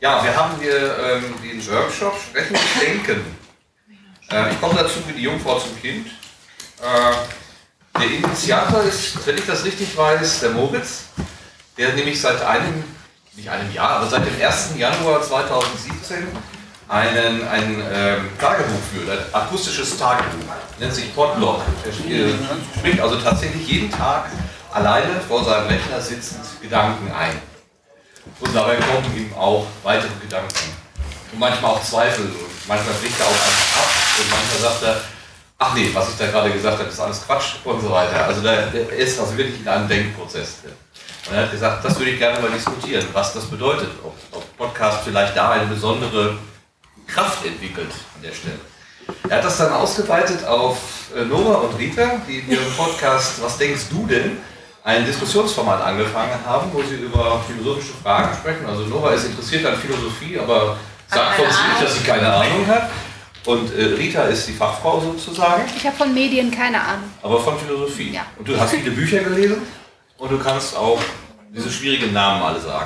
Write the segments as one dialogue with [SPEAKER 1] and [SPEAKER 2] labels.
[SPEAKER 1] Ja, wir haben hier den Workshop Sprechen und Denken. Ich komme dazu wie die Jungfrau zum Kind. Der Initiator ist, wenn ich das richtig weiß, der Moritz, der nämlich seit nicht einem Jahr, aber seit dem 1. Januar 2017 ein Tagebuch führt, ein akustisches Tagebuch, nennt sich Podlog. Er spricht also tatsächlich jeden Tag alleine vor seinem Rechner sitzend Gedanken ein. Und dabei kommen ihm auch weitere Gedanken. Und manchmal auch Zweifel und manchmal bricht er auch einfach ab und manchmal sagt er, ach nee, was ich da gerade gesagt habe, ist alles Quatsch und so weiter. Also er ist also wirklich in einem Denkprozess drin. Und er hat gesagt, das würde ich gerne mal diskutieren, was das bedeutet, ob Podcast vielleicht da eine besondere Kraft entwickelt an der Stelle. Er hat das dann ausgeweitet auf Nora und Rita, die in ihrem Podcast Was denkst du denn? Ein Diskussionsformat angefangen haben, wo sie über philosophische Fragen sprechen. Also Nora ist interessiert an Philosophie, aber sagt von sich nicht, dass sie keine Ahnung hat. Und Rita ist die Fachfrau sozusagen.
[SPEAKER 2] Ich habe von Medien keine Ahnung.
[SPEAKER 1] Aber von Philosophie.
[SPEAKER 2] Ja.
[SPEAKER 1] Und du hast viele Bücher gelesen und du kannst auch diese schwierigen Namen alle sagen.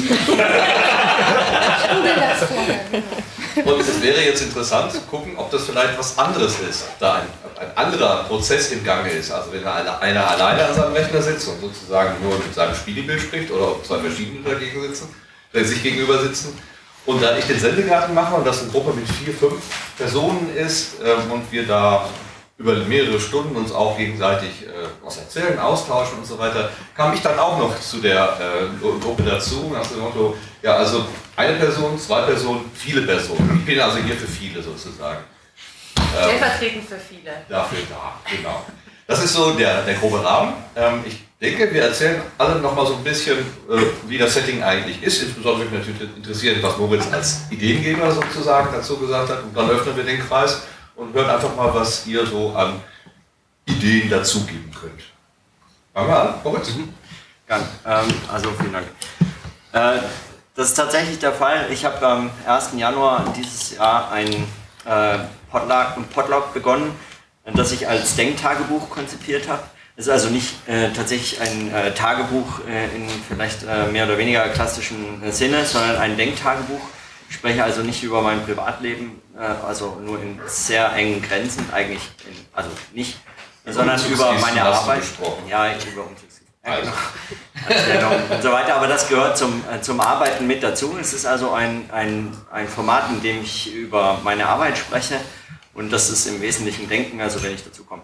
[SPEAKER 1] Und es wäre jetzt interessant zu gucken, ob das vielleicht was anderes ist, ob da ein anderer Prozess im Gange ist. Also wenn einer alleine an seinem Rechner sitzt und sozusagen nur mit seinem Spiegelbild spricht oder ob zwei verschiedene dagegen sitzen, sich gegenüber sitzen. Und da ich den Sendegarten mache und das eine Gruppe mit 4, 5 Personen ist und wir da über mehrere Stunden uns auch gegenseitig was erzählen, austauschen und so weiter, kam ich dann auch noch zu der Gruppe dazu, nach dem Motto, ja also eine Person, 2 Personen, viele Personen. Ich bin also hier für viele sozusagen.
[SPEAKER 3] Stellvertretend für viele.
[SPEAKER 1] Dafür da, genau. Das ist so der grobe Rahmen. Ich denke, wir erzählen alle noch mal so ein bisschen, wie das Setting eigentlich ist. Insbesondere würde mich natürlich interessieren, was Moritz als Ideengeber sozusagen dazu gesagt hat. Und dann öffnen wir den Kreis und hören einfach mal, was ihr so an Ideen dazugeben könnt. Fangen wir an, Moritz?
[SPEAKER 4] Gerne. Also vielen Dank. Das ist tatsächlich der Fall. Ich habe am 1. Januar dieses Jahr ein Podlog begonnen, das ich als Denktagebuch konzipiert habe. Es ist also nicht tatsächlich ein Tagebuch in vielleicht mehr oder weniger klassischen Sinne, sondern ein Denktagebuch. Ich spreche also nicht über mein Privatleben, also nur in sehr engen Grenzen, eigentlich, also nicht, sondern über meine Arbeit. Ja, über Umzugsgießen. Genau. Und so weiter, aber das gehört zum Arbeiten mit dazu. Es ist also ein Format, in dem ich über meine Arbeit spreche und das ist im Wesentlichen Denken, also wenn ich dazu komme.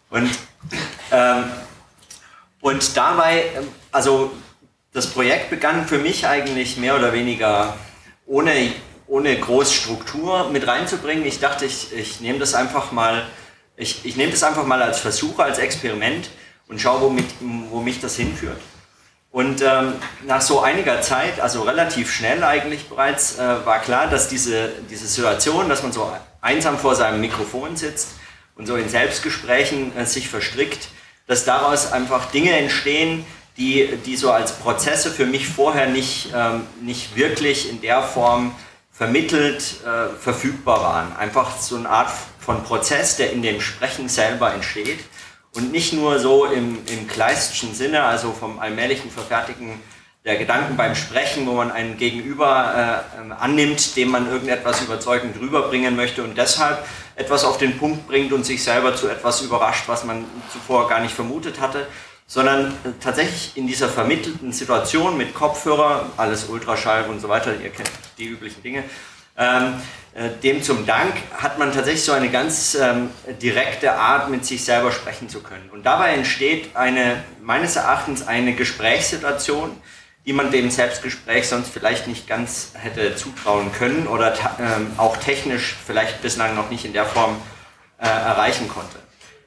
[SPEAKER 4] Und dabei, also das Projekt begann für mich eigentlich mehr oder weniger ohne groß Struktur mit reinzubringen. Ich dachte, ich nehme das einfach mal, ich nehme das einfach mal als Versuch, als Experiment und schaue, wo mich das hinführt. Und nach so einiger Zeit, also relativ schnell eigentlich bereits, war klar, dass diese Situation, dass man so einsam vor seinem Mikrofon sitzt und so in Selbstgesprächen sich verstrickt, dass daraus einfach Dinge entstehen, die so als Prozesse für mich vorher nicht wirklich in der Form vermittelt verfügbar waren. Einfach so eine Art von Prozess, der in dem Sprechen selber entsteht und nicht nur so im Kleistschen Sinne, also vom allmählichen Verfertigen der Gedanken beim Sprechen, wo man einen Gegenüber annimmt, dem man irgendetwas überzeugend rüberbringen möchte und deshalb etwas auf den Punkt bringt und sich selber zu etwas überrascht, was man zuvor gar nicht vermutet hatte, sondern tatsächlich in dieser vermittelten Situation mit Kopfhörer, alles Ultraschall und so weiter, ihr kennt die üblichen Dinge, dem zum Dank hat man tatsächlich so eine ganz direkte Art, mit sich selber sprechen zu können. Und dabei entsteht meines Erachtens eine Gesprächssituation, die man dem Selbstgespräch sonst vielleicht nicht ganz hätte zutrauen können oder auch technisch vielleicht bislang noch nicht in der Form erreichen konnte.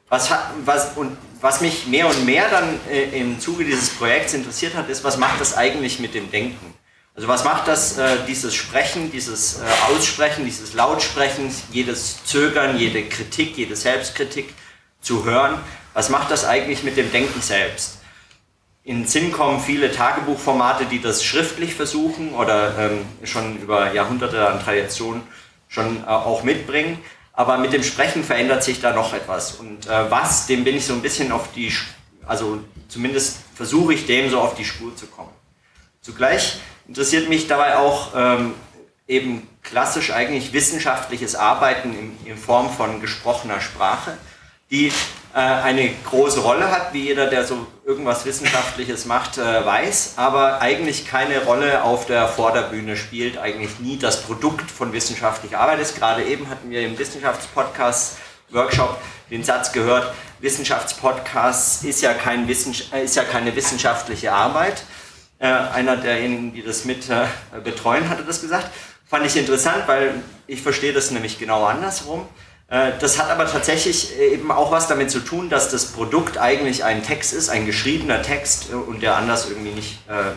[SPEAKER 4] Was mich mehr und mehr dann im Zuge dieses Projekts interessiert hat, ist, was macht das eigentlich mit dem Denken? Also was macht das, dieses Sprechen, dieses Aussprechen, dieses Lautsprechen, jedes Zögern, jede Kritik, jede Selbstkritik zu hören, was macht das eigentlich mit dem Denken selbst? In den Sinn kommen viele Tagebuchformate, die das schriftlich versuchen oder schon über Jahrhunderte an Tradition schon auch mitbringen. Aber mit dem Sprechen verändert sich da noch etwas. Und dem bin ich so ein bisschen also zumindest versuche ich dem so auf die Spur zu kommen. Zugleich interessiert mich dabei auch eben klassisch eigentlich wissenschaftliches Arbeiten in Form von gesprochener Sprache, die eine große Rolle hat, wie jeder, der so irgendwas Wissenschaftliches macht, weiß, aber eigentlich keine Rolle auf der Vorderbühne spielt, eigentlich nie das Produkt von wissenschaftlicher Arbeit ist. Gerade eben hatten wir im Wissenschaftspodcast-Workshop den Satz gehört, Wissenschaftspodcast ist ja keine wissenschaftliche Arbeit. Einer derjenigen, die das mit betreuen, hatte das gesagt. Fand ich interessant, weil ich verstehe das nämlich genau andersrum. Das hat aber tatsächlich eben auch was damit zu tun, dass das Produkt eigentlich ein Text ist, ein geschriebener Text und der anders irgendwie nicht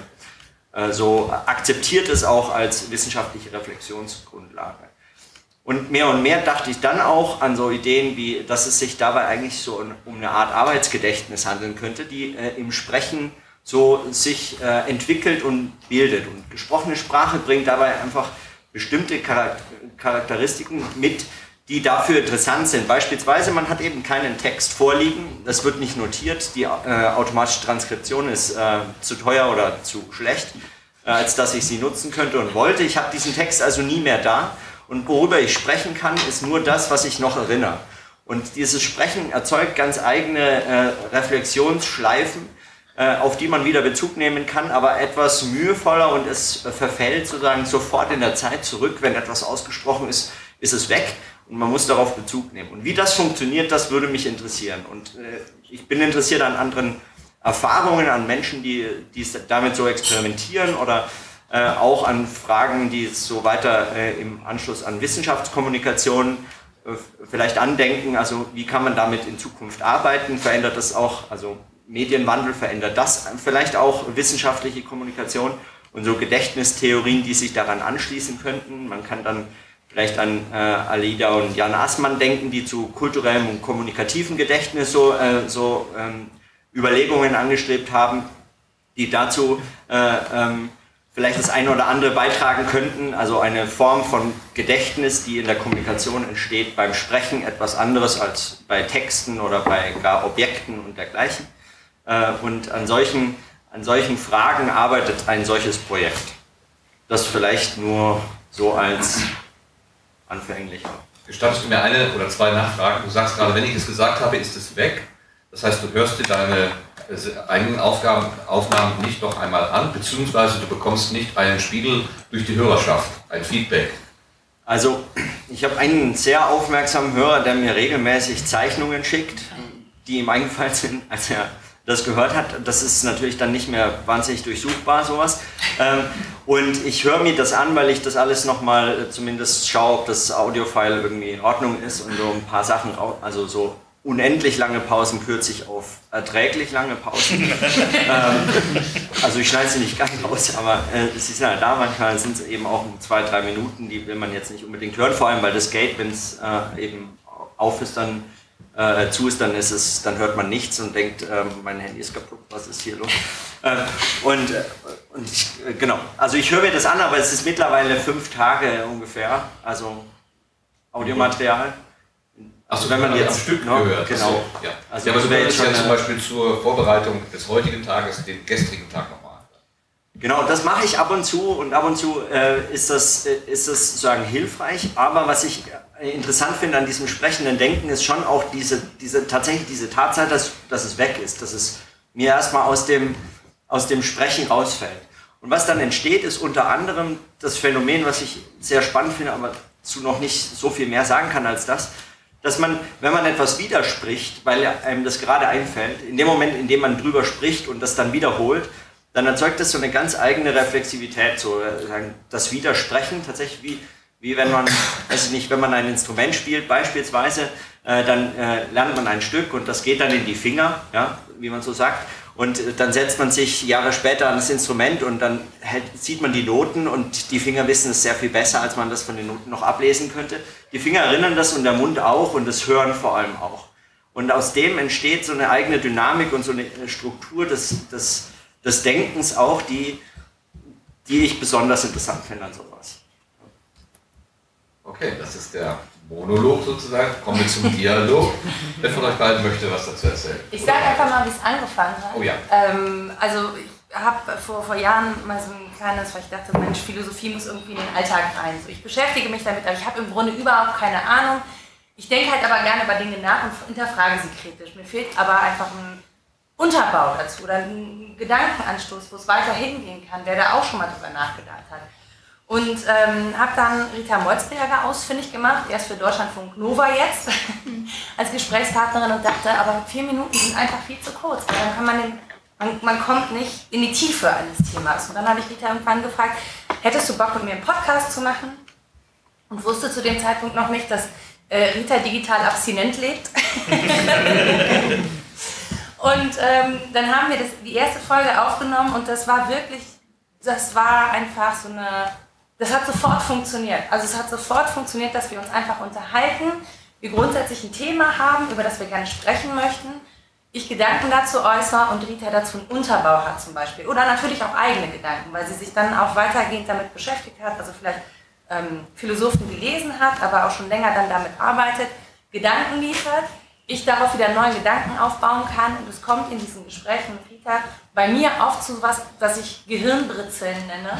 [SPEAKER 4] so akzeptiert ist, auch als wissenschaftliche Reflexionsgrundlage. Und mehr dachte ich dann auch an so Ideen wie, dass es sich dabei eigentlich so um eine Art Arbeitsgedächtnis handeln könnte, die im Sprechen so sich entwickelt und bildet. Und gesprochene Sprache bringt dabei einfach bestimmte Charakteristiken mit, die dafür interessant sind. Beispielsweise, man hat eben keinen Text vorliegen, das wird nicht notiert, die automatische Transkription ist zu teuer oder zu schlecht, als dass ich sie nutzen könnte und wollte. Ich habe diesen Text also nie mehr da und worüber ich sprechen kann, ist nur das, was ich noch erinnere. Und dieses Sprechen erzeugt ganz eigene Reflexionsschleifen, auf die man wieder Bezug nehmen kann, aber etwas mühevoller und es verfällt sozusagen sofort in der Zeit zurück. Wenn etwas ausgesprochen ist, ist es weg und man muss darauf Bezug nehmen. Und wie das funktioniert, das würde mich interessieren. Und ich bin interessiert an anderen Erfahrungen, an Menschen, die damit so experimentieren oder auch an Fragen, die so weiter im Anschluss an Wissenschaftskommunikation vielleicht andenken. Also wie kann man damit in Zukunft arbeiten? Verändert das auch, also Medienwandel verändert das vielleicht auch wissenschaftliche Kommunikation und so Gedächtnistheorien, die sich daran anschließen könnten. Man kann dann vielleicht an Alida und Jan Assmann denken, die zu kulturellem und kommunikativem Gedächtnis so Überlegungen angestrebt haben, die dazu vielleicht das eine oder andere beitragen könnten. Also eine Form von Gedächtnis, die in der Kommunikation entsteht, beim Sprechen etwas anderes als bei Texten oder bei gar Objekten und dergleichen. Und an solchen Fragen arbeitet ein solches Projekt. Das vielleicht nur so als anfänglicher.
[SPEAKER 1] Gestattest du mir eine oder zwei Nachfragen? Du sagst gerade, wenn ich es gesagt habe, ist es weg. Das heißt, du hörst dir deine eigenen Aufnahmen nicht noch einmal an, beziehungsweise du bekommst nicht einen Spiegel durch die Hörerschaft, ein Feedback.
[SPEAKER 4] Also, ich habe einen sehr aufmerksamen Hörer, der mir regelmäßig Zeichnungen schickt, die ihm eingefallen sind, als er das gehört hat. Das ist natürlich dann nicht mehr wahnsinnig durchsuchbar, sowas. Und ich höre mir das an, weil ich das alles nochmal zumindest schaue, ob das Audiofile irgendwie in Ordnung ist und so ein paar Sachen, also so unendlich lange Pausen kürze ich auf erträglich lange Pausen. Also ich schneide sie nicht ganz aus, aber sie sind halt da, manchmal sind es eben auch 2-3 Minuten, die will man jetzt nicht unbedingt hören, vor allem weil das Gate, wenn es eben auf ist, dann zu ist, dann hört man nichts und denkt, mein Handy ist kaputt, was ist hier los? Genau, also ich höre mir das an, aber es ist mittlerweile 5 Tage ungefähr, also Audiomaterial.
[SPEAKER 1] Achso, wenn man jetzt am Stück gehört.
[SPEAKER 4] Genau.
[SPEAKER 1] Ja. Also ja, aber du willst ja zum Beispiel zur Vorbereitung des heutigen Tages den gestrigen Tag nochmal.
[SPEAKER 4] Genau, das mache ich ab und zu ist das sozusagen hilfreich, aber was ich interessant finde an diesem sprechenden Denken ist schon auch tatsächlich diese Tatsache, dass es weg ist, dass es mir erstmal aus dem Sprechen rausfällt. Und was dann entsteht, ist unter anderem das Phänomen, was ich sehr spannend finde, aber zu noch nicht so viel mehr sagen kann als das, dass man, wenn man etwas widerspricht, weil einem das gerade einfällt, in dem Moment, in dem man drüber spricht und das dann wiederholt, dann erzeugt das so eine ganz eigene Reflexivität, so das Widersprechen tatsächlich wie wenn man, weiß ich nicht, wenn man ein Instrument spielt beispielsweise, dann lernt man ein Stück und das geht dann in die Finger, ja, wie man so sagt, und dann setzt man sich Jahre später an das Instrument und dann sieht man die Noten und die Finger wissen es sehr viel besser, als man das von den Noten noch ablesen könnte. Die Finger erinnern das und der Mund auch und das Hören vor allem auch. Und aus dem entsteht so eine eigene Dynamik und so eine Struktur des Denkens auch, die ich besonders interessant finde an sowas.
[SPEAKER 1] Okay, das ist der Monolog sozusagen. Kommen wir zum Dialog. Wer von euch beiden möchte was dazu erzählen?
[SPEAKER 3] Ich sage einfach mal, wie es angefangen hat.
[SPEAKER 1] Oh ja.
[SPEAKER 3] Also habe vor Jahren mal so ein kleines, weil ich dachte, Mensch, Philosophie muss irgendwie in den Alltag rein. So, ich beschäftige mich damit, aber ich habe im Grunde überhaupt keine Ahnung. Ich denke halt aber gerne über Dinge nach und hinterfrage sie kritisch. Mir fehlt aber einfach ein Unterbau dazu oder ein Gedankenanstoß, wo es weiter hingehen kann, der da auch schon mal drüber nachgedacht hat. Und habe dann Rita Molzberger ausfindig gemacht, erst für Deutschlandfunk Nova jetzt, als Gesprächspartnerin und dachte, aber 4 Minuten sind einfach viel zu kurz. Dann kann man kommt nicht in die Tiefe eines Themas. Und dann habe ich Rita irgendwann gefragt, hättest du Bock mit mir einen Podcast zu machen? Und wusste zu dem Zeitpunkt noch nicht, dass Rita digital abstinent lebt. Und dann haben wir die erste Folge aufgenommen und das war einfach so das hat sofort funktioniert. Also es hat sofort funktioniert, dass wir uns einfach unterhalten, wir grundsätzlich ein Thema haben, über das wir gerne sprechen möchten, ich Gedanken dazu äußere und Rita dazu einen Unterbau hat zum Beispiel. Oder natürlich auch eigene Gedanken, weil sie sich dann auch weitergehend damit beschäftigt hat, also vielleicht Philosophen gelesen hat, aber auch schon länger dann damit arbeitet, Gedanken liefert, ich darauf wieder neue Gedanken aufbauen kann und es kommt in diesen Gesprächen mit Rita bei mir oft zu was, das ich Gehirnbritzeln nenne,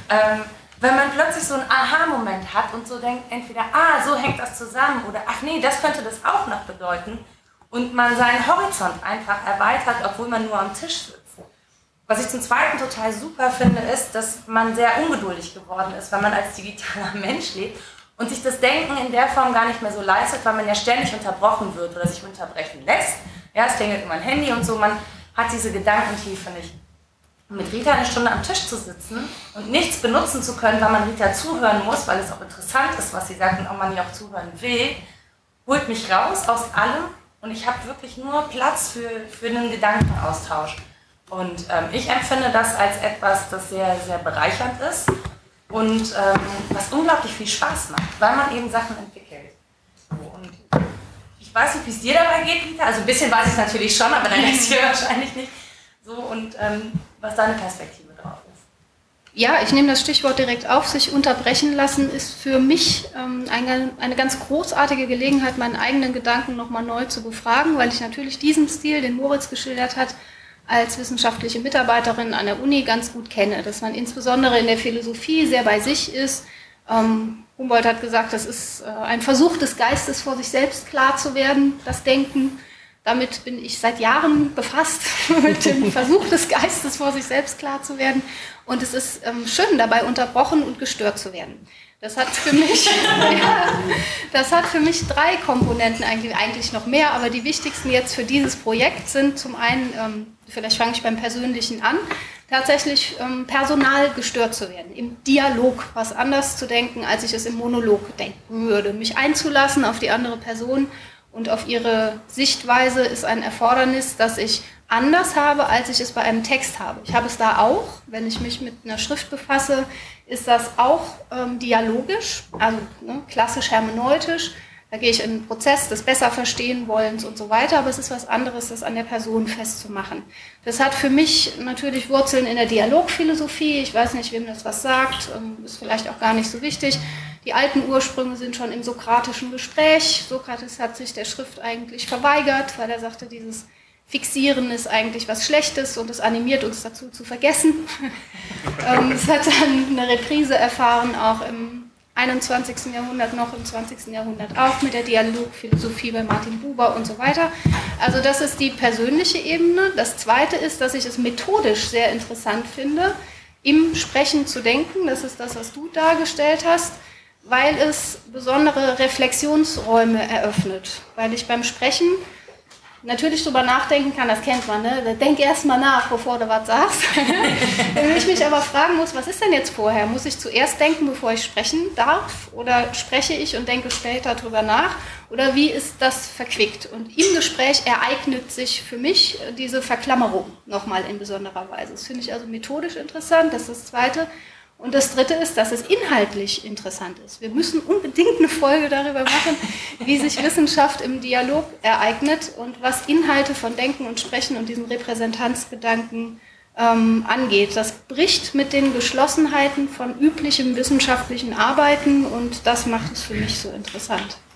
[SPEAKER 3] wenn man plötzlich so einen Aha-Moment hat und so denkt, entweder, so hängt das zusammen oder ach nee, das könnte das auch noch bedeuten und man seinen Horizont einfach erweitert, obwohl man nur am Tisch sitzt. Was ich zum Zweiten total super finde, ist, dass man sehr ungeduldig geworden ist, weil man als digitaler Mensch lebt und sich das Denken in der Form gar nicht mehr so leistet, weil man ja ständig unterbrochen wird oder sich unterbrechen lässt. Ja, es klingelt immer ein Handy und so, man hat diese Gedankentiefe nicht. Und mit Rita eine Stunde am Tisch zu sitzen und nichts benutzen zu können, weil man Rita zuhören muss, weil es auch interessant ist, was sie sagt und auch man ihr auch zuhören will, holt mich raus aus allem und ich habe wirklich nur Platz für einen Gedankenaustausch. Und ich empfinde das als etwas, das sehr, sehr bereichernd ist und was unglaublich viel Spaß macht, weil man eben Sachen entwickelt. Und ich weiß nicht, wie es dir dabei geht, Rita. Also ein bisschen weiß ich es natürlich schon, aber dann lässt ihr wahrscheinlich nicht. So, und was deine Perspektive drauf ist.
[SPEAKER 2] Ja, ich nehme das Stichwort direkt auf. Sich unterbrechen lassen ist für mich eine ganz großartige Gelegenheit, meinen eigenen Gedanken nochmal neu zu befragen, weil ich natürlich diesen Stil, den Moritz geschildert hat, als wissenschaftliche Mitarbeiterin an der Uni ganz gut kenne, dass man insbesondere in der Philosophie sehr bei sich ist. Humboldt hat gesagt, das ist ein Versuch des Geistes, vor sich selbst klar zu werden, das Denken. Damit bin ich seit Jahren befasst, mit dem Versuch des Geistes, vor sich selbst klar zu werden. Und es ist schön, dabei unterbrochen und gestört zu werden. Das hat für mich, das hat für mich 3 Komponenten, eigentlich noch mehr, aber die wichtigsten jetzt für dieses Projekt sind zum einen, vielleicht fange ich beim Persönlichen an, tatsächlich personal gestört zu werden, im Dialog was anders zu denken, als ich es im Monolog denken würde. Mich einzulassen auf die andere Person und auf ihre Sichtweise ist ein Erfordernis, das ich anders habe, als ich es bei einem Text habe. Ich habe es da auch, wenn ich mich mit einer Schrift befasse, ist das auch dialogisch, also klassisch hermeneutisch. Da gehe ich in einen Prozess des besser verstehen wollens und so weiter, aber es ist was anderes, das an der Person festzumachen. Das hat für mich natürlich Wurzeln in der Dialogphilosophie. Ich weiß nicht, wem das was sagt, ist vielleicht auch gar nicht so wichtig. Die alten Ursprünge sind schon im sokratischen Gespräch. Sokrates hat sich der Schrift eigentlich verweigert, weil er sagte, dieses Fixieren ist eigentlich was Schlechtes und es animiert uns dazu zu vergessen. Es hat dann eine Reprise erfahren, auch im 21. Jahrhundert noch, im 20. Jahrhundert auch mit der Dialogphilosophie bei Martin Buber und so weiter. Also das ist die persönliche Ebene. Das Zweite ist, dass ich es methodisch sehr interessant finde, im Sprechen zu denken. Das ist das, was du dargestellt hast, weil es besondere Reflexionsräume eröffnet. Weil ich beim Sprechen natürlich drüber nachdenken kann, das kennt man, ne? Denk erst mal nach, bevor du was sagst. Wenn ich mich aber fragen muss, was ist denn jetzt vorher? Muss ich zuerst denken, bevor ich sprechen darf? Oder spreche ich und denke später drüber nach? Oder wie ist das verquickt? Und im Gespräch ereignet sich für mich diese Verklammerung nochmal in besonderer Weise. Das finde ich also methodisch interessant, das ist das Zweite. Und das Dritte ist, dass es inhaltlich interessant ist. Wir müssen unbedingt eine Folge darüber machen, wie sich Wissenschaft im Dialog ereignet und was Inhalte von Denken und Sprechen und diesem Repräsentanzgedanken angeht. Das bricht mit den Geschlossenheiten von üblichem wissenschaftlichen Arbeiten und das macht es für mich so interessant.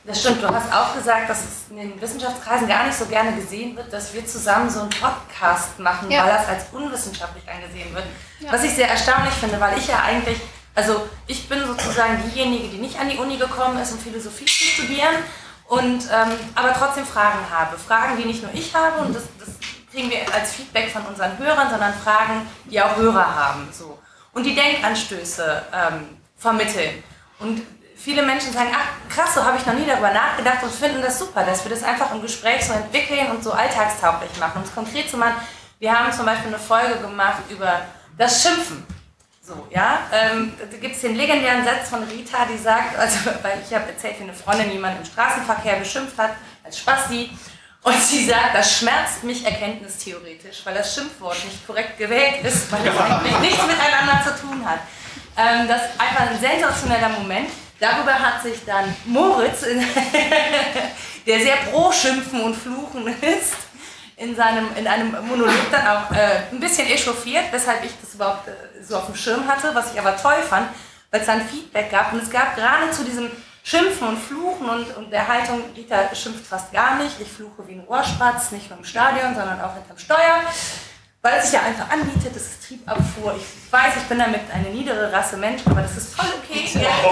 [SPEAKER 3] Das stimmt, du hast auch gesagt, dass es in den Wissenschaftskreisen gar nicht so gerne gesehen wird, dass wir zusammen so einen Podcast machen, weil das als unwissenschaftlich angesehen wird. Ja. Was ich sehr erstaunlich finde, weil ich ja eigentlich, also ich bin sozusagen diejenige, die nicht an die Uni gekommen ist, um Philosophie zu studieren, und aber trotzdem Fragen habe. Fragen, die nicht nur ich habe, und das kriegen wir als Feedback von unseren Hörern, sondern Fragen, die auch Hörer haben. So. Und die Denkanstöße vermitteln. Und viele Menschen sagen, ach krass, so habe ich noch nie darüber nachgedacht, und finden das super, dass wir das einfach im Gespräch so entwickeln und so alltagstauglich machen. Um es konkret zu machen, wir haben zum Beispiel eine Folge gemacht über das Schimpfen. So, ja? Da gibt es den legendären Satz von Rita, die sagt, also, weil ich habe erzählt, wie eine Freundin jemanden im Straßenverkehr beschimpft hat, als Spasti, und sie sagt, das schmerzt mich erkenntnistheoretisch, weil das Schimpfwort nicht korrekt gewählt ist, weil es eigentlich nichts miteinander zu tun hat. Das ist einfach ein sensationeller Moment. Darüber hat sich dann Moritz, der sehr pro Schimpfen und Fluchen ist, in einem Monolog dann auch ein bisschen echauffiert, weshalb ich das überhaupt so auf dem Schirm hatte, was ich aber toll fand, weil es dann Feedback gab. Und es gab gerade zu diesem Schimpfen und Fluchen und der Haltung, Rita schimpft fast gar nicht, ich fluche wie ein Rohrspatz, nicht nur im Stadion, sondern auch hinterm Steuer. Weil es sich ja einfach anbietet, das ist Triebabfuhr. Ich weiß, ich bin damit eine niedere Rasse Mensch, aber das ist voll okay.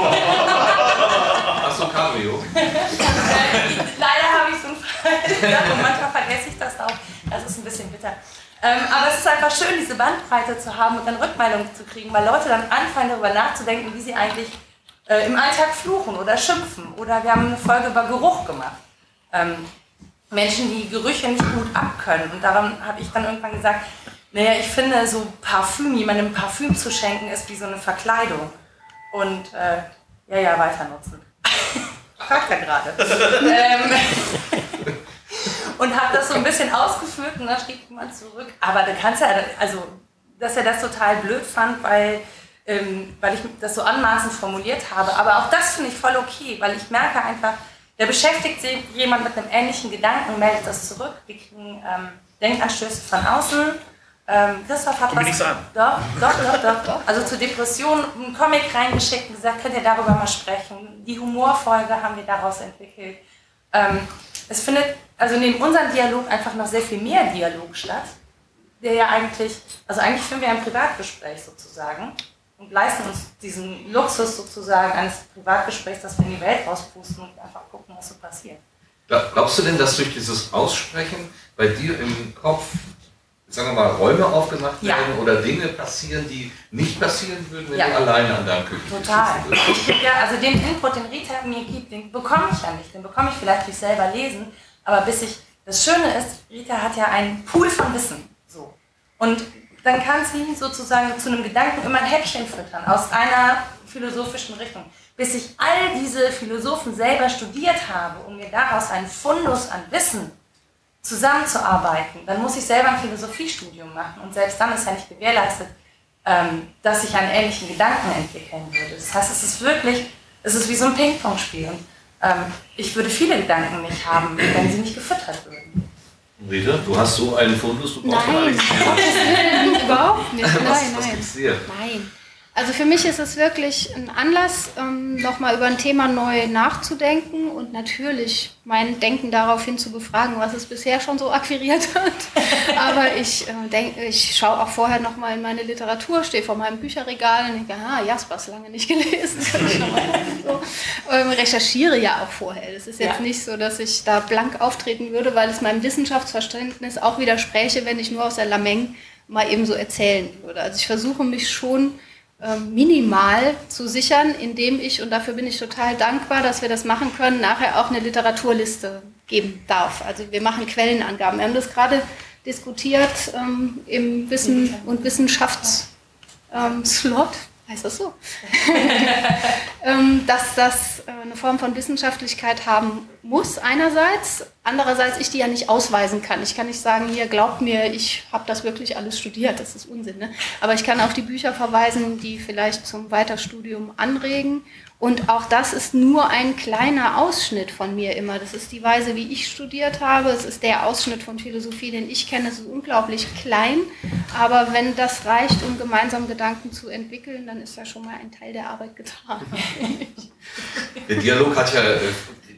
[SPEAKER 1] Achso, Cabrio.
[SPEAKER 3] Leider habe ich so einen Fall und manchmal vergesse ich das auch. Das ist ein bisschen bitter. Aber es ist einfach schön, diese Bandbreite zu haben und dann Rückmeldungen zu kriegen, weil Leute dann anfangen, darüber nachzudenken, wie sie eigentlich im Alltag fluchen oder schimpfen. Oder wir haben eine Folge über Geruch gemacht. Menschen, die Gerüche nicht gut abkönnen. Und daran habe ich dann irgendwann gesagt, naja, ich finde, so Parfüm, jemandem Parfüm zu schenken, ist wie so eine Verkleidung. Und weiter nutzen. Fragt er gerade. Und habe das so ein bisschen ausgeführt, und dann schrieb jemand zurück. Aber da kannst du ja, also, dass er das total blöd fand, weil ich das so anmaßend formuliert habe. Aber auch das finde ich voll okay, weil ich merke einfach, da beschäftigt sich jemand mit einem ähnlichen Gedanken, meldet das zurück. Wir kriegen Denkanstöße von außen. Christoph hat was. Doch. Also zur Depression einen Comic reingeschickt und gesagt, könnt ihr darüber mal sprechen. Die Humorfolge haben wir daraus entwickelt. Es findet also neben unserem Dialog einfach noch sehr viel mehr Dialog statt, der ja eigentlich führen wir ein Privatgespräch sozusagen und leisten uns diesen Luxus sozusagen eines Privatgesprächs, dass wir in die Welt rauspusten und einfach gucken, was so passiert.
[SPEAKER 1] Glaubst du denn, dass durch dieses Aussprechen bei dir im Kopf, sagen wir mal, Räume aufgemacht werden oder Dinge passieren, die nicht passieren würden, wenn du alleine an deinem Küchentisch sitzen würdest?
[SPEAKER 3] Ja, also den Input, den Rita mir gibt, den bekomme ich ja nicht. Den bekomme ich vielleicht durch selber lesen, aber das Schöne ist, Rita hat ja einen Pool von Wissen. So. Und dann kann sie sozusagen zu einem Gedanken immer ein Häppchen füttern, aus einer philosophischen Richtung. Bis ich all diese Philosophen selber studiert habe und mir daraus einen Fundus an Wissen zusammenzuarbeiten, dann muss ich selber ein Philosophiestudium machen. Und selbst dann ist ja nicht gewährleistet, dass ich einen ähnlichen Gedanken entwickeln würde. Das heißt, es ist wie so ein Ping-Pong-Spiel. Und ich würde viele Gedanken nicht haben, wenn sie nicht gefüttert würden.
[SPEAKER 1] Rita, du hast so einen Fundus, du brauchst gar nichts mehr.
[SPEAKER 2] Überhaupt nicht.
[SPEAKER 1] Was gibt's dir?
[SPEAKER 2] Nein. Also für mich ist es wirklich ein Anlass, nochmal über ein Thema neu nachzudenken und natürlich mein Denken daraufhin zu befragen, was es bisher schon so akquiriert hat. Aber ich schaue auch vorher nochmal in meine Literatur, stehe vor meinem Bücherregal und denke, Jaspers lange nicht gelesen. So. Recherchiere ja auch vorher. Es ist jetzt nicht so, dass ich da blank auftreten würde, weil es meinem Wissenschaftsverständnis auch widerspräche, wenn ich nur aus der Lameng mal eben so erzählen würde. Also ich versuche mich schon minimal zu sichern, indem ich, und dafür bin ich total dankbar, dass wir das machen können, nachher auch eine Literaturliste geben darf. Also wir machen Quellenangaben. Wir haben das gerade diskutiert im Wissen- und Wissenschaftsslot, heißt das so, dass das eine Form von Wissenschaftlichkeit haben muss einerseits, andererseits ich die ja nicht ausweisen kann. Ich kann nicht sagen, hier, glaubt mir, ich habe das wirklich alles studiert, das ist Unsinn. Ne? Aber ich kann auf die Bücher verweisen, die vielleicht zum Weiterstudium anregen. Und auch das ist nur ein kleiner Ausschnitt von mir immer. Das ist die Weise, wie ich studiert habe. Es ist der Ausschnitt von Philosophie, den ich kenne. Es ist unglaublich klein. Aber wenn das reicht, um gemeinsam Gedanken zu entwickeln, dann ist ja schon mal ein Teil der Arbeit getan.
[SPEAKER 1] Der Dialog hat ja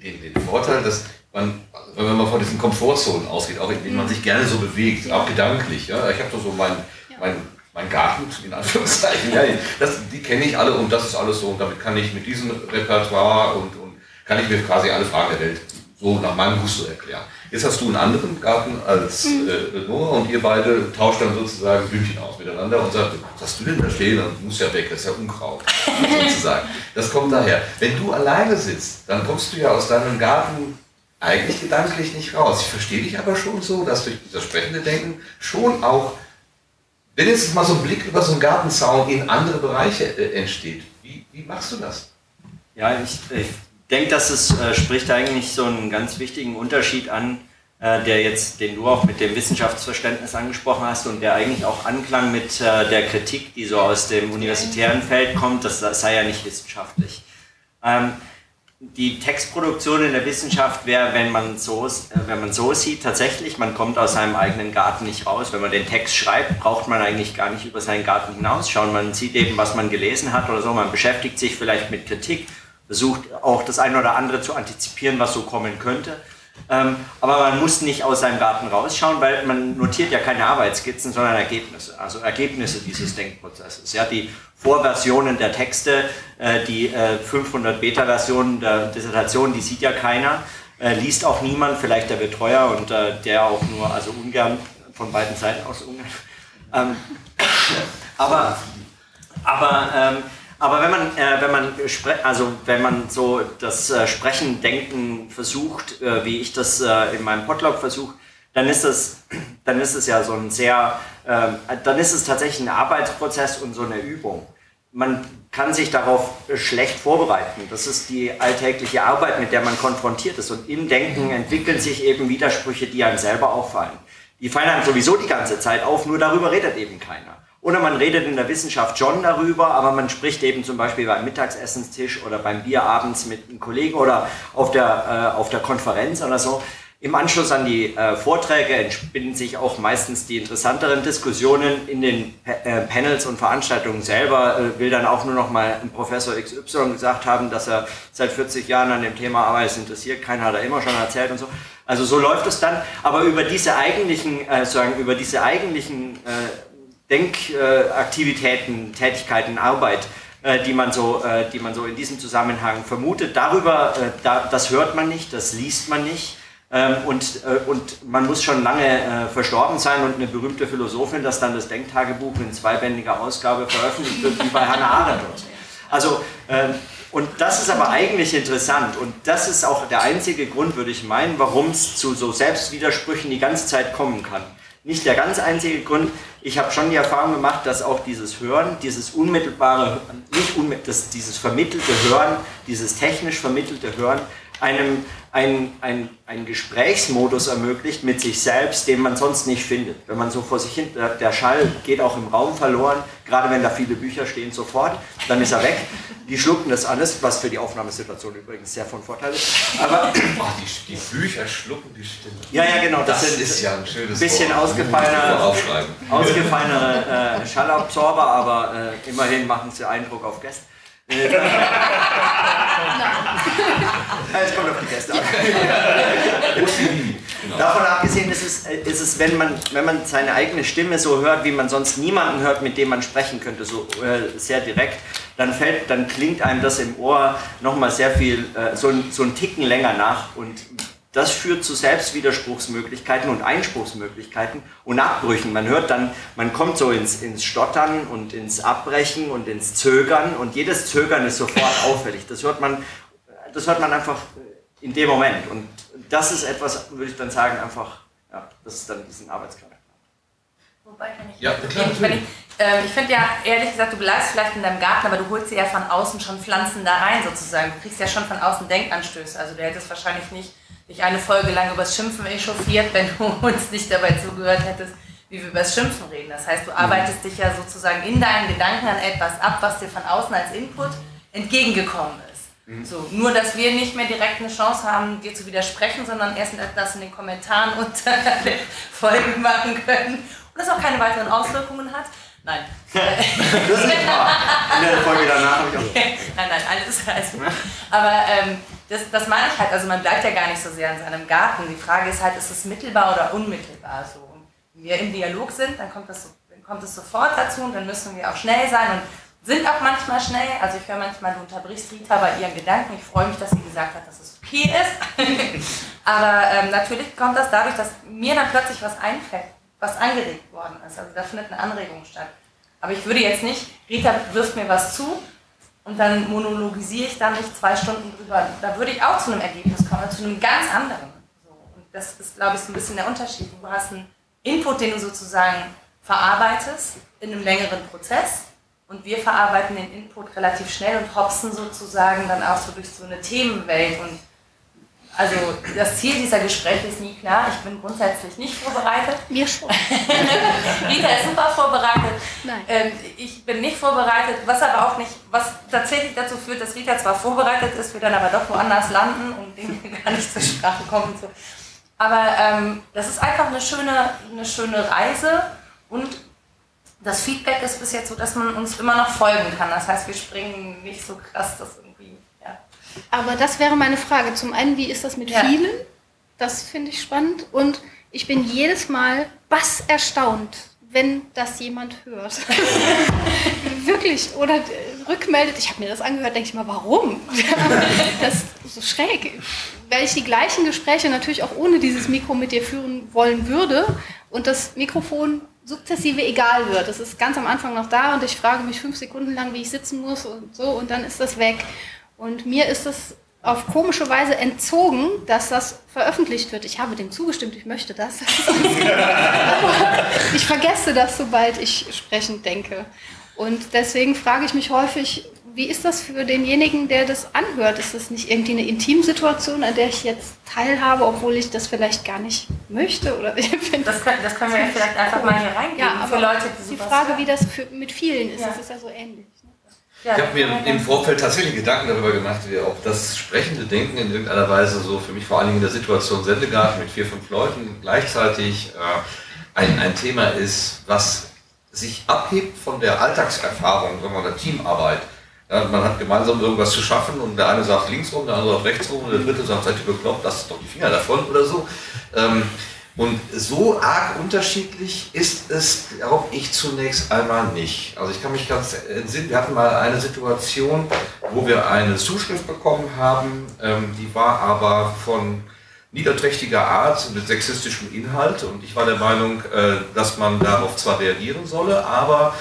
[SPEAKER 1] den Vorteil, dass man, wenn man von diesen Komfortzonen ausgeht, auch in denen man sich gerne so bewegt, auch gedanklich. Ja? Ich habe da so mein Garten, in Anführungszeichen, ja, die kenne ich alle und das ist alles so. Und damit kann ich mit diesem Repertoire und kann ich mir quasi alle Fragen der Welt so nach meinem Gusto erklären. Jetzt hast du einen anderen Garten als Nora und ihr beide tauscht dann sozusagen Blümchen aus miteinander und sagt, was hast du denn da stehen? Das muss ja weg, das ist ja Unkraut, sozusagen. Das kommt daher. Wenn du alleine sitzt, dann kommst du ja aus deinem Garten eigentlich gedanklich nicht raus. Ich verstehe dich aber schon so, dass durch das sprechende Denken schon auch, wenn jetzt mal so ein Blick über so einen Gartenzaun in andere Bereiche entsteht, wie machst du das?
[SPEAKER 4] Ja, ich denke, dass es spricht eigentlich so einen ganz wichtigen Unterschied an, den du auch mit dem Wissenschaftsverständnis angesprochen hast und der eigentlich auch anklang mit der Kritik, die so aus dem universitären Feld kommt, das sei ja nicht wissenschaftlich. Die Textproduktion in der Wissenschaft wäre, wenn man so sieht, tatsächlich, man kommt aus seinem eigenen Garten nicht raus. Wenn man den Text schreibt, braucht man eigentlich gar nicht über seinen Garten hinausschauen. Man sieht eben, was man gelesen hat oder so, man beschäftigt sich vielleicht mit Kritik, versucht auch das eine oder andere zu antizipieren, was so kommen könnte. Aber man muss nicht aus seinem Garten rausschauen, weil man notiert ja keine Arbeitsskizzen, sondern Ergebnisse, also Ergebnisse dieses Denkprozesses. Ja, die Vorversionen der Texte, die 500 Beta-Versionen der Dissertation, die sieht ja keiner, liest auch niemand, vielleicht der Betreuer und der auch nur, also ungern, von beiden Seiten aus ungern. Aber wenn man so das Sprechen, Denken versucht, wie ich das in meinem Podlog versuche, dann ist es ja so ein dann ist es tatsächlich ein Arbeitsprozess und so eine Übung. Man kann sich darauf schlecht vorbereiten. Das ist die alltägliche Arbeit, mit der man konfrontiert ist. Und im Denken entwickeln sich eben Widersprüche, die einem selber auffallen. Die fallen einem sowieso die ganze Zeit auf, nur darüber redet eben keiner. Oder man redet in der Wissenschaft schon darüber, aber man spricht eben zum Beispiel beim Mittagsessenstisch oder beim Bier abends mit einem Kollegen oder auf der Konferenz oder so. Im Anschluss an die Vorträge entspinnen sich auch meistens die interessanteren Diskussionen in den Panels und Veranstaltungen selber. Will dann auch nur noch mal ein Professor XY gesagt haben, dass er seit 40 Jahren an dem Thema arbeitet, interessiert, keiner hat er immer schon erzählt und so. Also so läuft es dann, aber über diese eigentlichen Denkaktivitäten, Tätigkeiten, Arbeit, die man so in diesem Zusammenhang vermutet, das hört man nicht, das liest man nicht. Und man muss schon lange verstorben sein und eine berühmte Philosophin, dass dann das Denktagebuch in 2-bändiger Ausgabe veröffentlicht wird, wie bei Hannah Arendt. Also, und das ist aber eigentlich interessant und das ist auch der einzige Grund, würde ich meinen, warum es zu so Selbstwidersprüchen die ganze Zeit kommen kann. Nicht der ganz einzige Grund, ich habe schon die Erfahrung gemacht, dass auch dieses Hören, dieses unmittelbare, dieses vermittelte Hören, dieses technisch vermittelte Hören, einem einen Gesprächsmodus ermöglicht mit sich selbst, den man sonst nicht findet. Wenn man so vor sich hin, der Schall geht auch im Raum verloren, gerade wenn da viele Bücher stehen sofort, dann ist er weg. Die schlucken das alles, was für die Aufnahmesituation übrigens sehr von Vorteil ist. Aber
[SPEAKER 1] die Bücher schlucken die Stimme.
[SPEAKER 4] Ja, genau.
[SPEAKER 1] Das ist ja ein schönes
[SPEAKER 4] bisschen
[SPEAKER 1] Wort.
[SPEAKER 4] ausgefallenere Schallabsorber, aber immerhin machen sie Eindruck auf Gäste. Es kommt auf die Gäste an. Davon abgesehen ist es wenn man seine eigene Stimme so hört, wie man sonst niemanden hört, mit dem man sprechen könnte, so sehr direkt, dann klingt einem das im Ohr nochmal sehr viel, so ein Ticken länger nach und das führt zu Selbstwiderspruchsmöglichkeiten und Einspruchsmöglichkeiten und Abbrüchen. Man hört dann, man kommt so ins Stottern und ins Abbrechen und ins Zögern und jedes Zögern ist sofort auffällig. Das hört man einfach in dem Moment und das ist etwas, würde ich dann sagen, einfach, ja, das ist dann diesen Arbeitscharakter.
[SPEAKER 3] Wobei,
[SPEAKER 1] ich
[SPEAKER 3] finde ja, ehrlich gesagt, du bleibst vielleicht in deinem Garten, aber du holst dir ja von außen schon Pflanzen da rein sozusagen. Du kriegst ja schon von außen Denkanstöße, also du hättest wahrscheinlich nicht dich eine Folge lang über das Schimpfen echauffiert, wenn du uns nicht dabei zugehört hättest, wie wir über das Schimpfen reden. Das heißt, du arbeitest dich ja sozusagen in deinen Gedanken an etwas ab, was dir von außen als Input entgegengekommen ist. So, nur, dass wir nicht mehr direkt eine Chance haben, dir zu widersprechen, sondern erst das in den Kommentaren unter der Folge machen können und das auch keine weiteren Auswirkungen hat. Nein.
[SPEAKER 4] Das ist nicht wahr. In der Folge danach habe ich auch.
[SPEAKER 3] Nein, alles. Aber das meine ich halt, also man bleibt ja gar nicht so sehr in seinem Garten. Die Frage ist halt, ist es mittelbar oder unmittelbar so? Und wenn wir im Dialog sind, dann kommt es sofort dazu und dann müssen wir auch schnell sein und sind auch manchmal schnell. Also ich höre manchmal, du unterbrichst Rita bei ihren Gedanken. Ich freue mich, dass sie gesagt hat, dass es okay ist. Aber natürlich kommt das dadurch, dass mir dann plötzlich was einfällt, was angeregt worden ist. Also da findet eine Anregung statt. Aber ich würde jetzt nicht, Rita wirft mir was zu und dann monologisiere ich da nicht 2 Stunden drüber. Da würde ich auch zu einem Ergebnis kommen, zu einem ganz anderen. So. Und das ist, glaube ich, so ein bisschen der Unterschied. Du hast einen Input, den du sozusagen verarbeitest in einem längeren Prozess und wir verarbeiten den Input relativ schnell und hopsen sozusagen dann auch so durch so eine Themenwelt. Und also das Ziel dieser Gespräche ist nie klar. Ich bin grundsätzlich nicht vorbereitet.
[SPEAKER 2] Mir schon.
[SPEAKER 3] Rita ist super vorbereitet.
[SPEAKER 2] Nein.
[SPEAKER 3] Ich bin nicht vorbereitet, was aber auch nicht, was tatsächlich dazu führt, dass Rita zwar vorbereitet ist, wir dann aber doch woanders landen und Dinge gar nicht zur Sprache kommen. So. Aber das ist einfach eine schöne Reise und das Feedback ist bis jetzt so, dass man uns immer noch folgen kann. Das heißt, wir springen nicht so krass, dass irgendwie, ja.
[SPEAKER 2] Aber das wäre meine Frage. Zum einen, wie ist das mit vielen? Das finde ich spannend. Und ich bin jedes Mal erstaunt, wenn das jemand hört. Wirklich. Oder rückmeldet. Ich habe mir das angehört, denke ich mal, warum? Das ist so schräg. Weil ich die gleichen Gespräche natürlich auch ohne dieses Mikro mit dir führen wollen würde und das Mikrofon sukzessive egal wird. Das ist ganz am Anfang noch da und ich frage mich 5 Sekunden lang, wie ich sitzen muss und so und dann ist das weg. Und mir ist es auf komische Weise entzogen, dass das veröffentlicht wird. Ich habe dem zugestimmt, ich möchte das. Aber ich vergesse das, sobald ich sprechend denke. Und deswegen frage ich mich häufig, wie ist das für denjenigen, der das anhört? Ist das nicht irgendwie eine Intimsituation, an der ich jetzt teilhabe, obwohl ich das vielleicht gar nicht möchte? Oder
[SPEAKER 3] das können wir ja vielleicht einfach mal hier reingeben.
[SPEAKER 2] Ja, aber
[SPEAKER 3] für Leute,
[SPEAKER 2] die Frage, wie das mit vielen ist, das ist ja so ähnlich. Ne?
[SPEAKER 1] Ja, ich habe mir im Vorfeld tatsächlich Gedanken darüber gemacht, ob das sprechende Denken in irgendeiner Weise so für mich vor allen Dingen in der Situation Sendegarten mit 4, 5 Leuten gleichzeitig ein Thema ist, was sich abhebt von der Alltagserfahrung, sagen wir mal, der Teamarbeit. Ja, man hat gemeinsam irgendwas zu schaffen und der eine sagt links rum, der andere sagt rechts rum und der dritte sagt, seid ihr bekloppt, lasst doch die Finger davon oder so. Und so arg unterschiedlich ist es, glaube ich, zunächst einmal nicht. Also ich kann mich ganz entsinnen, wir hatten mal eine Situation, wo wir eine Zuschrift bekommen haben, die war aber von niederträchtiger Art mit sexistischem Inhalt und ich war der Meinung, dass man darauf zwar reagieren solle, aber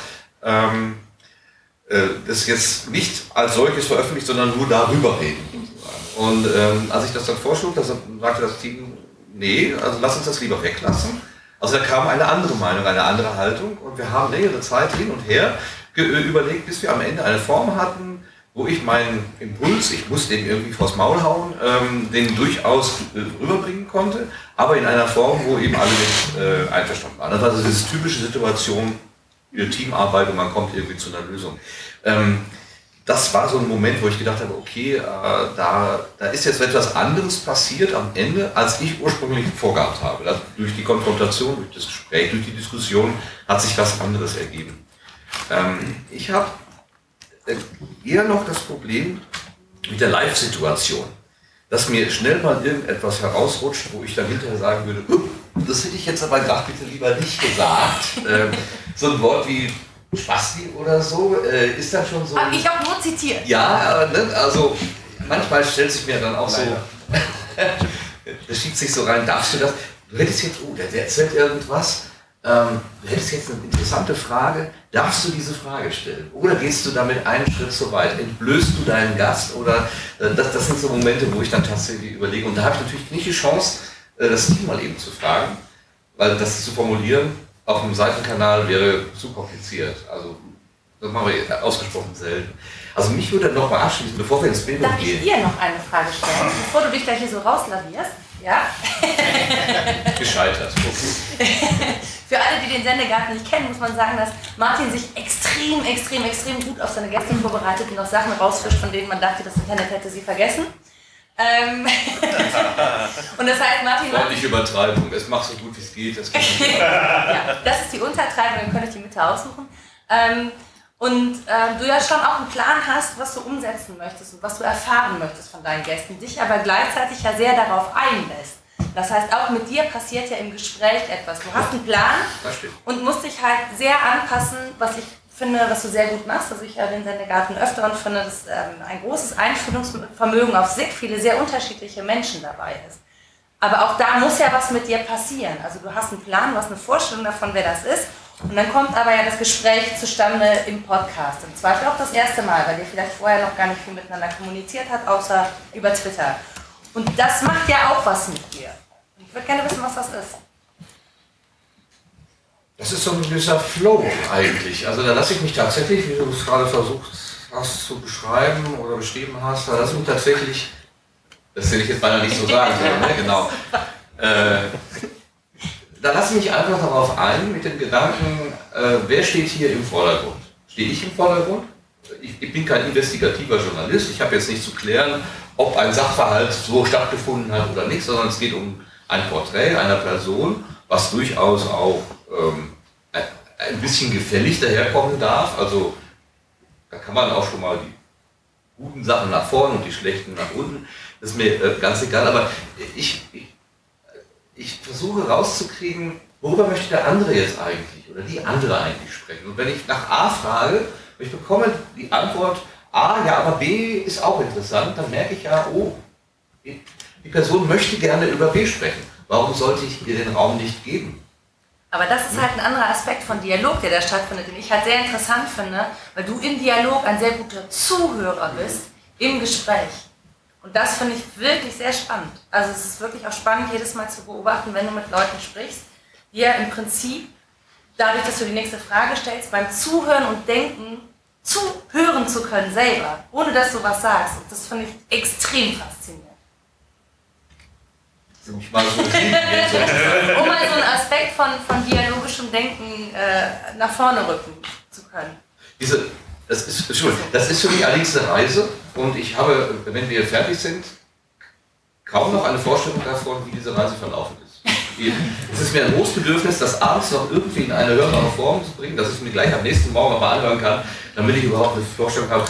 [SPEAKER 1] das jetzt nicht als solches veröffentlicht, sondern nur darüber reden. Und als ich das dann vorschlug, sagte das Team, nee, also lass uns das lieber weglassen. Also da kam eine andere Meinung, eine andere Haltung und wir haben längere Zeit hin und her überlegt, bis wir am Ende eine Form hatten, wo ich meinen Impuls, ich muss den irgendwie vors Maul hauen, den durchaus rüberbringen konnte, aber in einer Form, wo eben alle mit einverstanden waren. Das war also diese typische Situation, Teamarbeit und man kommt irgendwie zu einer Lösung. Das war so ein Moment, wo ich gedacht habe, okay, da ist jetzt etwas anderes passiert am Ende, als ich ursprünglich vorgehabt habe. Durch die Konfrontation, durch das Gespräch, durch die Diskussion hat sich was anderes ergeben. Ich habe eher noch das Problem mit der Live-Situation, dass mir schnell mal irgendetwas herausrutscht, wo ich dann hinterher sagen würde, das hätte ich jetzt aber gerade bitte lieber nicht gesagt. So ein Wort wie Spasti oder so, ist dann schon so...
[SPEAKER 3] Hab ich auch nur zitiert.
[SPEAKER 1] Ja, ne, also manchmal stellt sich mir dann auch so... Das schiebt sich so rein, darfst du das? Du hättest jetzt, der erzählt irgendwas, du hättest jetzt eine interessante Frage, darfst du diese Frage stellen? Oder gehst du damit einen Schritt zu weit? Entblößt du deinen Gast? Oder das sind so Momente, wo ich dann tatsächlich überlege. Und da habe ich natürlich nicht die Chance, das Team mal eben zu fragen, weil das zu formulieren auf einem Seitenkanal wäre zu kompliziert. Also das machen wir ausgesprochen selten. Also mich würde noch mal abschließen, bevor wir ins Bild gehen.
[SPEAKER 3] Darf ich dir noch eine Frage stellen, bevor du dich gleich hier so rauslavierst? Ja?
[SPEAKER 1] Gescheitert.
[SPEAKER 3] Für alle, die den Sendegarten nicht kennen, muss man sagen, dass Martin sich extrem gut auf seine Gäste vorbereitet und auch Sachen rausfischt, von denen man dachte, das Internet hätte sie vergessen. Und das heißt, Martin...
[SPEAKER 1] Ordentliche Übertreibung, es macht so gut wie es geht.
[SPEAKER 3] Ja, das ist die Untertreibung, dann könnt ihr die Mitte aussuchen. Und du ja schon auch einen Plan hast, was du umsetzen möchtest und was du erfahren möchtest von deinen Gästen, dich aber gleichzeitig ja sehr darauf einlässt. Das heißt, auch mit dir passiert ja im Gespräch etwas. Du hast einen Plan und musst dich halt sehr anpassen, was ich finde, was du sehr gut machst. Also ich ja den Sendegarten öfteren finde, dass ein großes Einfühlungsvermögen auf sehr viele, sehr unterschiedliche Menschen dabei ist. Aber auch da muss ja was mit dir passieren. Also du hast einen Plan, du hast eine Vorstellung davon, wer das ist. Und dann kommt aber ja das Gespräch zustande im Podcast. Im Zweifel auch das erste Mal, weil ihr vielleicht vorher noch gar nicht viel miteinander kommuniziert habt, außer über Twitter. Und das macht ja auch was mit dir. Ich würde gerne wissen, was das ist.
[SPEAKER 1] Das ist so ein gewisser Flow eigentlich. Also da lasse ich mich tatsächlich, wie du es gerade versucht hast zu beschreiben oder beschrieben hast, da lasse ich mich tatsächlich, das will ich jetzt beinahe nicht so sagen, ne? Genau. Da lasse ich mich einfach darauf ein, mit dem Gedanken, wer steht hier im Vordergrund? Stehe ich im Vordergrund? Ich bin kein investigativer Journalist, ich habe jetzt nicht zu klären, ob ein Sachverhalt so stattgefunden hat oder nicht, sondern es geht um ein Porträt einer Person, was durchaus auch ein bisschen gefällig daherkommen darf. Also da kann man auch schon mal die guten Sachen nach vorne und die schlechten nach unten. Das ist mir ganz egal, aber ich versuche rauszukriegen, worüber möchte der andere jetzt eigentlich oder die andere eigentlich sprechen. Und wenn ich nach A frage und ich bekomme die Antwort A, ja, aber B ist auch interessant, dann merke ich ja, oh, die Person möchte gerne über B sprechen. Warum sollte ich ihr den Raum nicht geben?
[SPEAKER 3] Aber das ist halt ein anderer Aspekt von Dialog, der da stattfindet, den ich halt sehr interessant finde, weil du im Dialog ein sehr guter Zuhörer bist im Gespräch. Und das finde ich wirklich sehr spannend. Also es ist wirklich auch spannend, jedes Mal zu beobachten, wenn du mit Leuten sprichst, die ja im Prinzip, dadurch, dass du die nächste Frage stellst, beim Zuhören und Denken zuhören zu können selber, ohne dass du was sagst. Und das finde ich extrem faszinierend.
[SPEAKER 1] Ich mal so jetzt
[SPEAKER 3] Um mal so einen Aspekt von dialogischem Denken nach vorne rücken zu können.
[SPEAKER 1] Das ist für mich allerdings eine Reise und ich habe, wenn wir fertig sind, kaum noch eine Vorstellung davon, wie diese Reise verlaufen ist. Es ist mir ein großes Bedürfnis, das abends noch irgendwie in eine hörbare Form zu bringen, dass ich es mir gleich am nächsten Morgen mal anhören kann, damit ich überhaupt eine Vorstellung habe,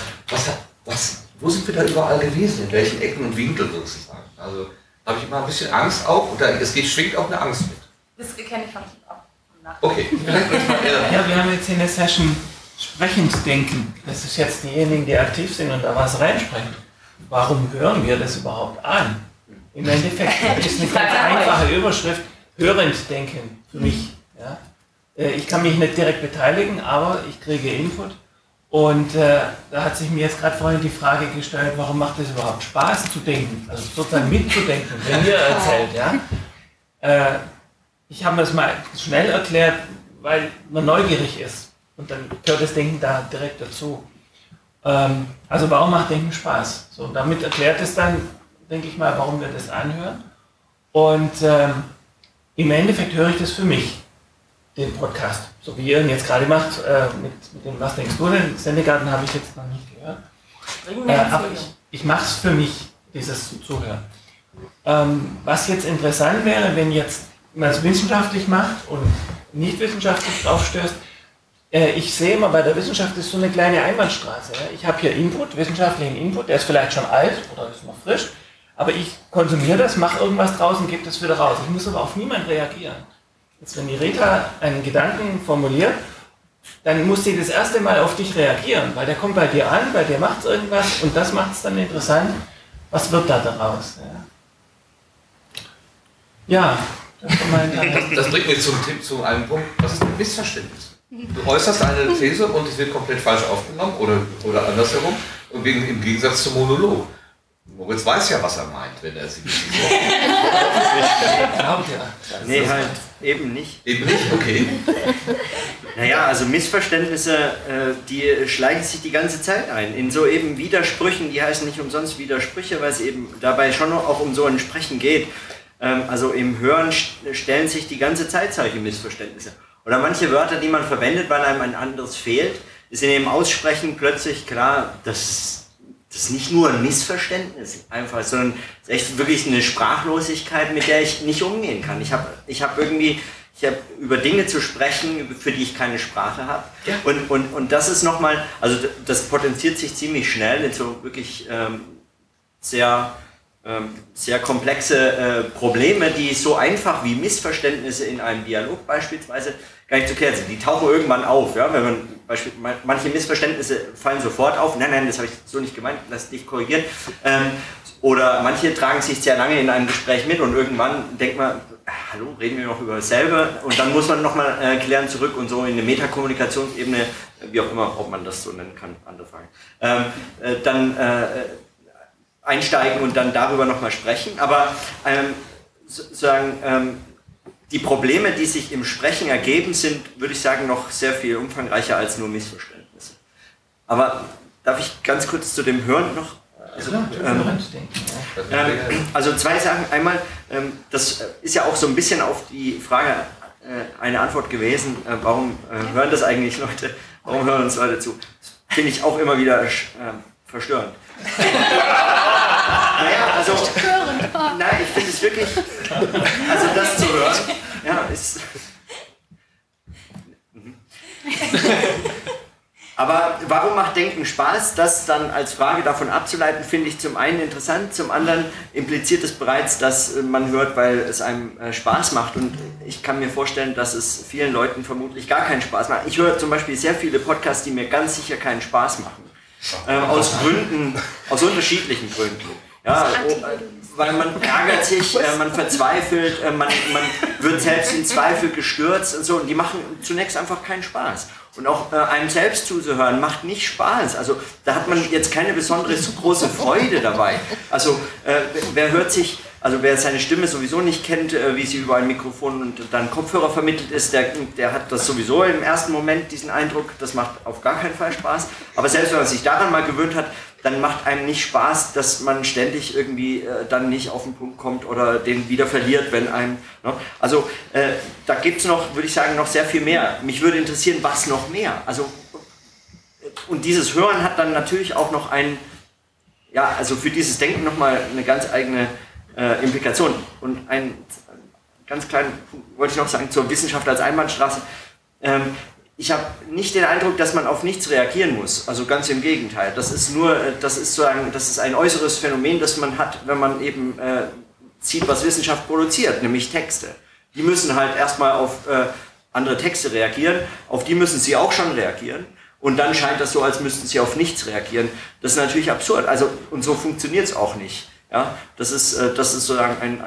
[SPEAKER 1] wo sind wir da überall gewesen, in welchen Ecken und Winkeln sozusagen. Also habe ich immer ein bisschen Angst auch, und schwingt auch eine Angst mit.
[SPEAKER 3] Das kenne ich von auch.
[SPEAKER 1] Okay,
[SPEAKER 5] ja, wir haben jetzt hier eine Session sprechend denken. Das ist jetzt diejenigen, die aktiv sind und da was reinsprechen. Warum hören wir das überhaupt an? Im Endeffekt ist eine ganz einfache Überschrift, hörend denken für mich. Ja? Ich kann mich nicht direkt beteiligen, aber ich kriege Input. Und da hat sich mir jetzt gerade vorhin die Frage gestellt, warum macht es überhaupt Spaß zu denken? Also sozusagen mitzudenken, wenn ihr erzählt. Ja? Ich habe das mal schnell erklärt, weil man neugierig ist. Und dann gehört das Denken da direkt dazu. Also warum macht Denken Spaß? So, und damit erklärt es dann, denke ich mal, warum wir das anhören. Und im Endeffekt höre ich das für mich, den Podcast. So wie ihr ihn jetzt gerade macht, mit dem Was denkst du denn? Sendegarten habe ich jetzt noch nicht gehört. Aber ich mache es für mich, dieses Zuhören. Was jetzt interessant wäre, wenn jetzt man es wissenschaftlich macht und nicht wissenschaftlich draufstößt, ich sehe immer, bei der Wissenschaft ist so eine kleine Einbahnstraße. Ja? Ich habe hier Input, wissenschaftlichen Input, der ist vielleicht schon alt oder ist noch frisch, aber ich konsumiere das, mache irgendwas draus und gebe das wieder raus. Ich muss aber auf niemanden reagieren. Jetzt, wenn die Rita einen Gedanken formuliert, dann muss sie das erste Mal auf dich reagieren, weil der kommt bei dir an, bei dir macht es irgendwas und das macht es dann interessant. Was wird da daraus? Ja,
[SPEAKER 1] das bringt mich zu einem Punkt, was ist ein Missverständnis? Du äußerst eine These und es wird komplett falsch aufgenommen oder andersherum und im Gegensatz zum Monolog. Moritz weiß ja, was er meint, wenn er sie nicht
[SPEAKER 4] glaubt. Nee, halt eben nicht.
[SPEAKER 1] Eben nicht? Okay.
[SPEAKER 4] Naja, also Missverständnisse, die schleichen sich die ganze Zeit ein. In so eben Widersprüchen, die heißen nicht umsonst Widersprüche, weil es eben dabei schon auch um so ein Sprechen geht. Also im Hören stellen sich die ganze Zeit solche Missverständnisse. Oder manche Wörter, die man verwendet, weil einem ein anderes fehlt, ist in dem Aussprechen plötzlich klar, das ist nicht nur ein Missverständnis einfach, sondern es ist echt wirklich eine Sprachlosigkeit, mit der ich nicht umgehen kann. Ich hab irgendwie Ich habe über Dinge zu sprechen, für die ich keine Sprache habe.
[SPEAKER 1] Ja.
[SPEAKER 4] Und das ist nochmal, also das potenziert sich ziemlich schnell in so wirklich sehr komplexe Probleme, die so einfach wie Missverständnisse in einem Dialog beispielsweise gar nicht zu klären sind. Die tauchen irgendwann auf. Ja? Wenn man manche Missverständnisse fallen sofort auf. Nein, das habe ich so nicht gemeint, lass dich korrigieren. Oder manche tragen sich sehr lange in einem Gespräch mit und irgendwann denkt man, hallo, reden wir noch über dasselbe? Und dann muss man nochmal klären zurück und so in eine Metakommunikationsebene, wie auch immer, ob man das so nennen kann, andere Fragen. Dann einsteigen und dann darüber nochmal sprechen. Aber sozusagen die Probleme, die sich im Sprechen ergeben, sind, würde ich sagen, noch sehr viel umfangreicher als nur Missverständnisse. Aber darf ich ganz kurz zu dem Hören noch? Also zwei Sachen. Einmal, das ist ja auch so ein bisschen auf die Frage eine Antwort gewesen, warum hören das eigentlich Leute, warum hören uns Leute zu? Das finde ich auch immer wieder verstörend. Naja, also, nein, ich finde es wirklich, also das zu hören, ja, ist... Aber warum macht Denken Spaß? Das dann als Frage davon abzuleiten, finde ich zum einen interessant, zum anderen impliziert es bereits, dass man hört, weil es einem Spaß macht. Und ich kann mir vorstellen, dass es vielen Leuten vermutlich gar keinen Spaß macht. Ich höre zum Beispiel sehr viele Podcasts, die mir ganz sicher keinen Spaß machen. Aus Gründen, aus unterschiedlichen Gründen. Ja, weil man ärgert sich, man verzweifelt, man wird selbst in Zweifel gestürzt und so. Und die machen zunächst einfach keinen Spaß. Und auch einem selbst zuzuhören macht nicht Spaß. Also da hat man jetzt keine besondere große Freude dabei. Also wer seine Stimme sowieso nicht kennt, wie sie über ein Mikrofon und dann Kopfhörer vermittelt ist, der hat das sowieso im ersten Moment, diesen Eindruck, das macht auf gar keinen Fall Spaß. Aber selbst wenn man sich daran mal gewöhnt hat, dann macht einem nicht Spaß, dass man ständig irgendwie dann nicht auf den Punkt kommt oder den wieder verliert, wenn einem... Ne? Also da gibt es noch, würde ich sagen, noch sehr viel mehr. Mich würde interessieren, was noch mehr. Also, und dieses Hören hat dann natürlich auch noch also für dieses Denken nochmal eine ganz eigene Implikation. Und einen ganz kleinen Punkt wollte ich noch sagen zur Wissenschaft als Einbahnstraße. Ich habe nicht den Eindruck, dass man auf nichts reagieren muss. Also ganz im Gegenteil. Das ist ein äußeres Phänomen, das man hat, wenn man eben sieht, was Wissenschaft produziert, nämlich Texte. Die müssen halt erstmal auf andere Texte reagieren, auf die müssen sie auch schon reagieren. Und dann scheint das so, als müssten sie auf nichts reagieren. Das ist natürlich absurd. Also, und so funktioniert es auch nicht. Ja? Das ist sozusagen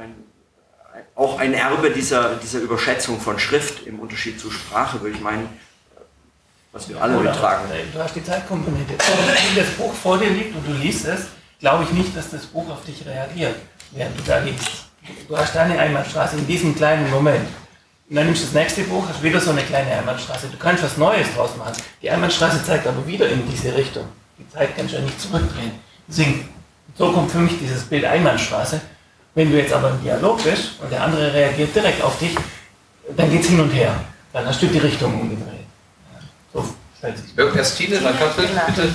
[SPEAKER 4] auch ein Erbe dieser Überschätzung von Schrift im Unterschied zu Sprache, würde ich meinen, was wir alle mittragen.
[SPEAKER 5] Du hast die Zeitkomponente. Wenn das Buch vor dir liegt und du liest es, glaube ich nicht, dass das Buch auf dich reagiert, während du da liest. Du hast deine Einbahnstraße in diesem kleinen Moment. Und dann nimmst du das nächste Buch, hast wieder so eine kleine Einbahnstraße. Du kannst was Neues draus machen. Die Einbahnstraße zeigt aber wieder in diese Richtung. Die Zeit kannst du ja nicht zurückdrehen. Deswegen, so kommt für mich dieses Bild Einbahnstraße. Wenn du jetzt aber im Dialog bist und der andere reagiert direkt auf dich, dann geht es hin und her. Dann hast du die Richtung umgedreht. So stellt sich das.
[SPEAKER 1] Erst Tine, dann Katrin,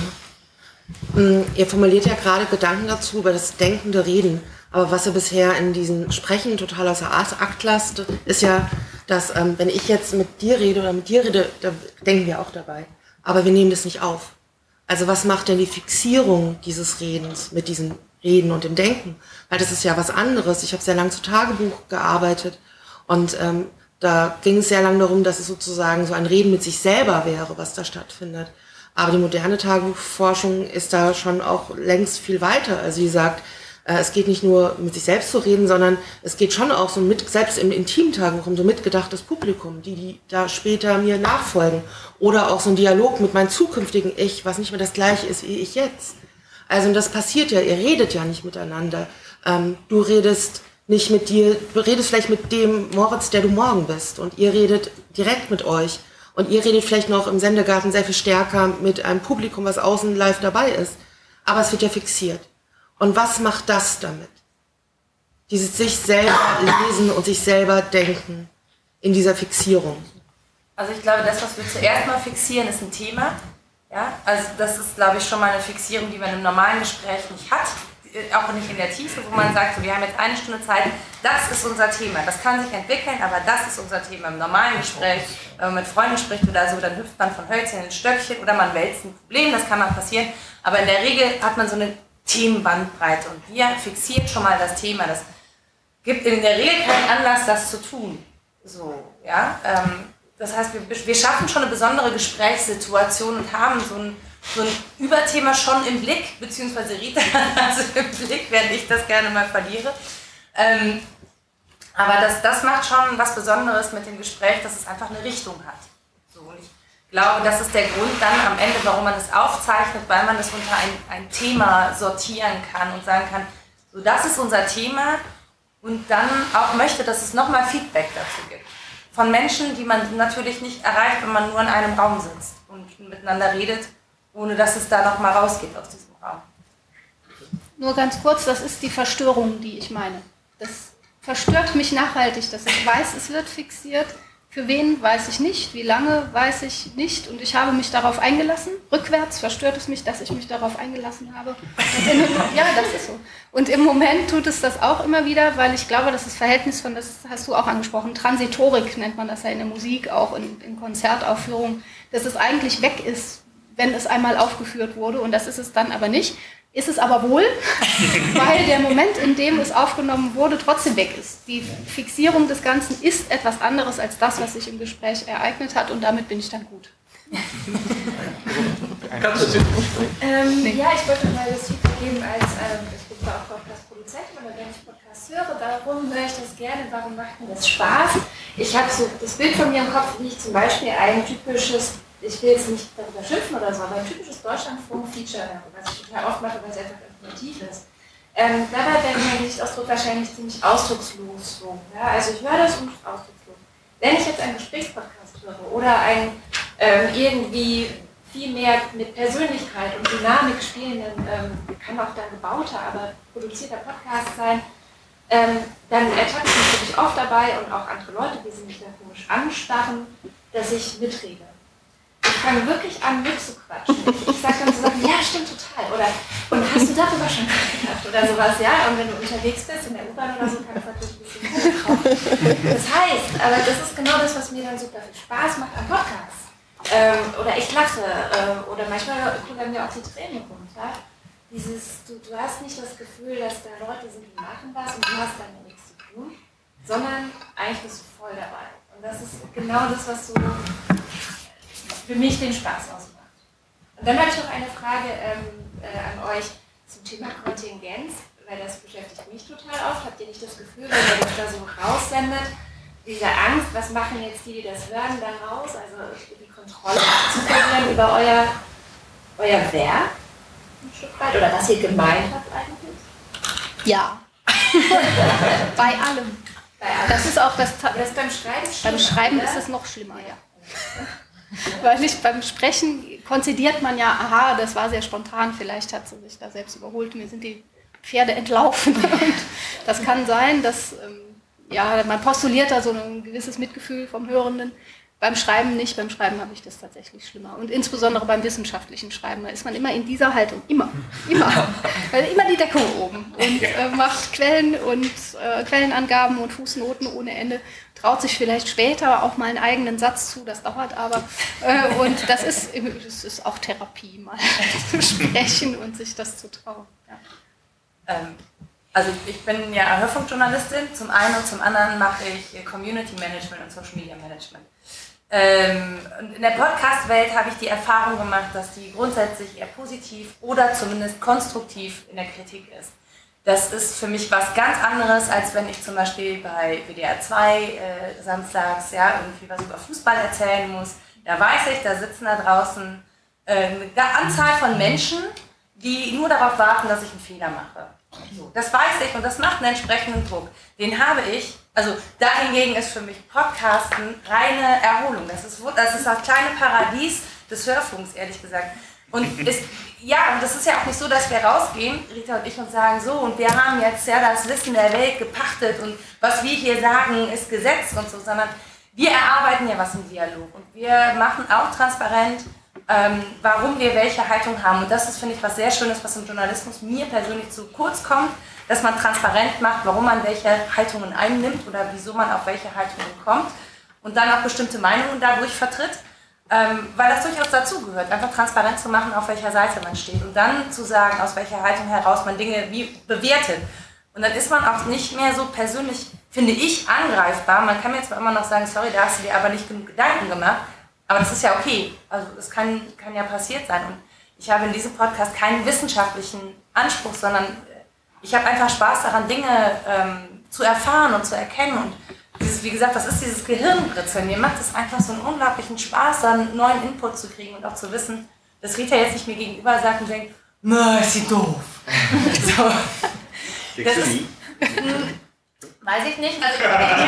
[SPEAKER 1] bitte.
[SPEAKER 6] Ihr formuliert ja gerade Gedanken dazu über das denkende Reden. Aber was ihr bisher in diesen Sprechen total außer Acht lasst, ist ja, dass wenn ich jetzt mit dir rede oder mit dir rede, da denken wir auch dabei. Aber wir nehmen das nicht auf. Also was macht denn die Fixierung dieses Redens mit diesem Reden und dem Denken? Weil das ist ja was anderes. Ich habe sehr lange zu Tagebuch gearbeitet und da ging es sehr lange darum, dass es sozusagen so ein Reden mit sich selber wäre, was da stattfindet. Aber die moderne Tagebuchforschung ist da schon auch längst viel weiter. Also sie sagt, es geht nicht nur mit sich selbst zu reden, sondern es geht schon auch so selbst im intimen Tagebuch um so mitgedachtes Publikum, die da später mir nachfolgen. Oder auch so ein Dialog mit meinem zukünftigen Ich, was nicht mehr das gleiche ist wie ich jetzt. Also und das passiert ja, ihr redet ja nicht miteinander. Du redest nicht mit dir, du redest vielleicht mit dem Moritz, der du morgen bist. Und ihr redet direkt mit euch. Und ihr redet vielleicht noch im Sendegarten sehr viel stärker mit einem Publikum, was außen live dabei ist. Aber es wird ja fixiert. Und was macht das damit? Dieses sich selber lesen und sich selber denken in dieser Fixierung.
[SPEAKER 3] Also ich glaube, das, was wir zuerst mal fixieren, ist ein Thema. Ja? Also das ist, glaube ich, schon mal eine Fixierung, die man im normalen Gespräch nicht hat. auch nicht in der Tiefe, wo man sagt, so, wir haben jetzt 1 Stunde Zeit, das ist unser Thema. Das kann sich entwickeln, aber das ist unser Thema. Im normalen Gespräch, wenn man mit Freunden spricht oder so, dann hüpft man von Hölzchen in Stöckchen oder man wälzt ein Problem, das kann mal passieren. Aber in der Regel hat man so eine Themenbandbreite und wir fixieren schon mal das Thema. Das gibt in der Regel keinen Anlass, das zu tun. So, ja? Das heißt, wir schaffen schon eine besondere Gesprächssituation und haben so ein Überthema schon im Blick, beziehungsweise Rita hat es im Blick, während ich das gerne mal verliere. Aber das macht schon was Besonderes mit dem Gespräch, dass es einfach eine Richtung hat. So, und ich glaube, das ist der Grund dann am Ende, warum man es aufzeichnet, weil man es unter ein Thema sortieren kann und sagen kann, so, das ist unser Thema und dann auch möchte, dass es nochmal Feedback dazu gibt. Von Menschen, die man natürlich nicht erreicht, wenn man nur in einem Raum sitzt und miteinander redet, ohne dass es da nochmal rausgeht aus diesem Raum.
[SPEAKER 2] Nur ganz kurz, das ist die Verstörung, die ich meine. Das verstört mich nachhaltig, dass ich weiß, es wird fixiert. Für wen, weiß ich nicht. Wie lange, weiß ich nicht. Und ich habe mich darauf eingelassen. Rückwärts verstört es mich, dass ich mich darauf eingelassen habe. Ja, das ist so. Und im Moment tut es das auch immer wieder, weil ich glaube, dass das Verhältnis von, das hast du auch angesprochen, Transitorik nennt man das ja in der Musik, auch in Konzertaufführungen, dass es eigentlich weg ist, wenn es einmal aufgeführt wurde. Und das ist es dann aber nicht. Ist es aber wohl, weil der Moment, in dem es aufgenommen wurde, trotzdem weg ist. Die Fixierung des Ganzen ist etwas anderes als das, was sich im Gespräch ereignet hat und damit bin ich dann gut.
[SPEAKER 1] Ja, ich
[SPEAKER 7] wollte mal das Feedback geben, ich bin auch Podcast-Produzentin, aber wenn ich Podcasts höre, warum höre ich das gerne, warum macht mir das Spaß? Ich habe so das Bild von mir im Kopf, wie ich zum Beispiel ein typisches, ich will jetzt nicht darüber schimpfen oder so, aber ein typisches Deutschlandfunk-Feature, was ich total oft mache, weil es einfach informativ ist. Dabei wäre mein Gesichtsausdruck wahrscheinlich ziemlich ausdruckslos. So, ja? Also ich höre das und ausdruckslos. Wenn ich jetzt einen Gesprächspodcast höre oder ein irgendwie viel mehr mit Persönlichkeit und Dynamik spielenden, kann auch dann gebauter, aber produzierter Podcast sein, dann ertappe ich mich wirklich oft dabei und auch andere Leute, die sie mich da komisch anstarren, dass ich mitrede. Ich fange wirklich an mitzuquatschen. Ich sage dann so Sachen, ja, stimmt total. Oder, und hast du darüber schon nachgedacht? Oder sowas, ja. Und wenn du unterwegs bist, in der U-Bahn oder so, kann es natürlich ein bisschen hochkommen. Das heißt, aber das ist genau das, was mir dann super viel Spaß macht am Podcast. Oder ich lache. Oder manchmal kullern mir auch die Tränen runter. Du hast nicht das Gefühl, dass da Leute sind, die machen was und du hast dann nichts zu tun, sondern eigentlich bist du voll dabei. Und das ist genau das, was so für mich den Spaß ausmacht. Und dann habe ich noch eine Frage an euch zum Thema Kontingenz, weil das beschäftigt mich total oft. Habt ihr nicht das Gefühl, wenn ihr das da so raussendet, diese Angst, was machen jetzt die das hören, da raus, also die Kontrolle zu verlieren über euer Werk ein Stück weit, oder was ihr gemeint habt eigentlich?
[SPEAKER 2] Ja. Bei allem. Das ist auch das
[SPEAKER 7] beim Schreiben schlimmer.
[SPEAKER 2] Beim Schreiben ist es noch schlimmer, ja. Weil beim Sprechen konzidiert man ja, aha, das war sehr spontan, vielleicht hat sie sich da selbst überholt, mir sind die Pferde entlaufen. Und das kann sein, dass man postuliert da so ein gewisses Mitgefühl vom Hörenden. Beim Schreiben nicht, beim Schreiben habe ich das tatsächlich schlimmer. Und insbesondere beim wissenschaftlichen Schreiben, da ist man immer in dieser Haltung, immer. Weil immer die Deckung oben und macht Quellen und Quellenangaben und Fußnoten ohne Ende, traut sich vielleicht später auch mal einen eigenen Satz zu, das dauert aber. Und das ist auch Therapie, mal zu sprechen und sich das zu trauen. Ja.
[SPEAKER 3] Also ich bin ja Hörfunkjournalistin, zum einen und zum anderen mache ich Community Management und Social Media Management. Und in der Podcast-Welt habe ich die Erfahrung gemacht, dass die grundsätzlich eher positiv oder zumindest konstruktiv in der Kritik ist. Das ist für mich was ganz anderes, als wenn ich zum Beispiel bei WDR 2 samstags irgendwie was über Fußball erzählen muss. Da weiß ich, da sitzen da draußen eine Anzahl von Menschen, die nur darauf warten, dass ich einen Fehler mache. So, das weiß ich und das macht einen entsprechenden Druck. Den habe ich, also dahingegen ist für mich Podcasten reine Erholung. Das ist das kleine Paradies des Hörfunks, ehrlich gesagt. Und das ist ja auch nicht so, dass wir rausgehen, Rita und ich, und sagen, so, und wir haben jetzt das Wissen der Welt gepachtet und was wir hier sagen, ist Gesetz und so, sondern wir erarbeiten ja was im Dialog und wir machen auch transparent, warum wir welche Haltung haben. Und das ist, finde ich, was sehr Schönes, was im Journalismus mir persönlich zu kurz kommt, dass man transparent macht, warum man welche Haltungen einnimmt oder wieso man auf welche Haltungen kommt und dann auch bestimmte Meinungen dadurch vertritt, weil das durchaus dazugehört, einfach transparent zu machen, auf welcher Seite man steht und dann zu sagen, aus welcher Haltung heraus man Dinge wie bewertet. Und dann ist man auch nicht mehr so persönlich, finde ich, angreifbar. Man kann mir zwar immer noch sagen, sorry, da hast du dir aber nicht genug Gedanken gemacht, aber das ist ja okay. Also es kann ja passiert sein. Und ich habe in diesem Podcast keinen wissenschaftlichen Anspruch, sondern ich habe einfach Spaß daran, Dinge zu erfahren und zu erkennen. Und dieses, wie gesagt, das ist dieses Gehirnbritzeln. Mir macht es einfach so einen unglaublichen Spaß, dann neuen Input zu kriegen und auch zu wissen, dass Rita jetzt nicht mir gegenüber sagt und denkt, na, ist sie doof. So. Das ist, weiß ich nicht. Also,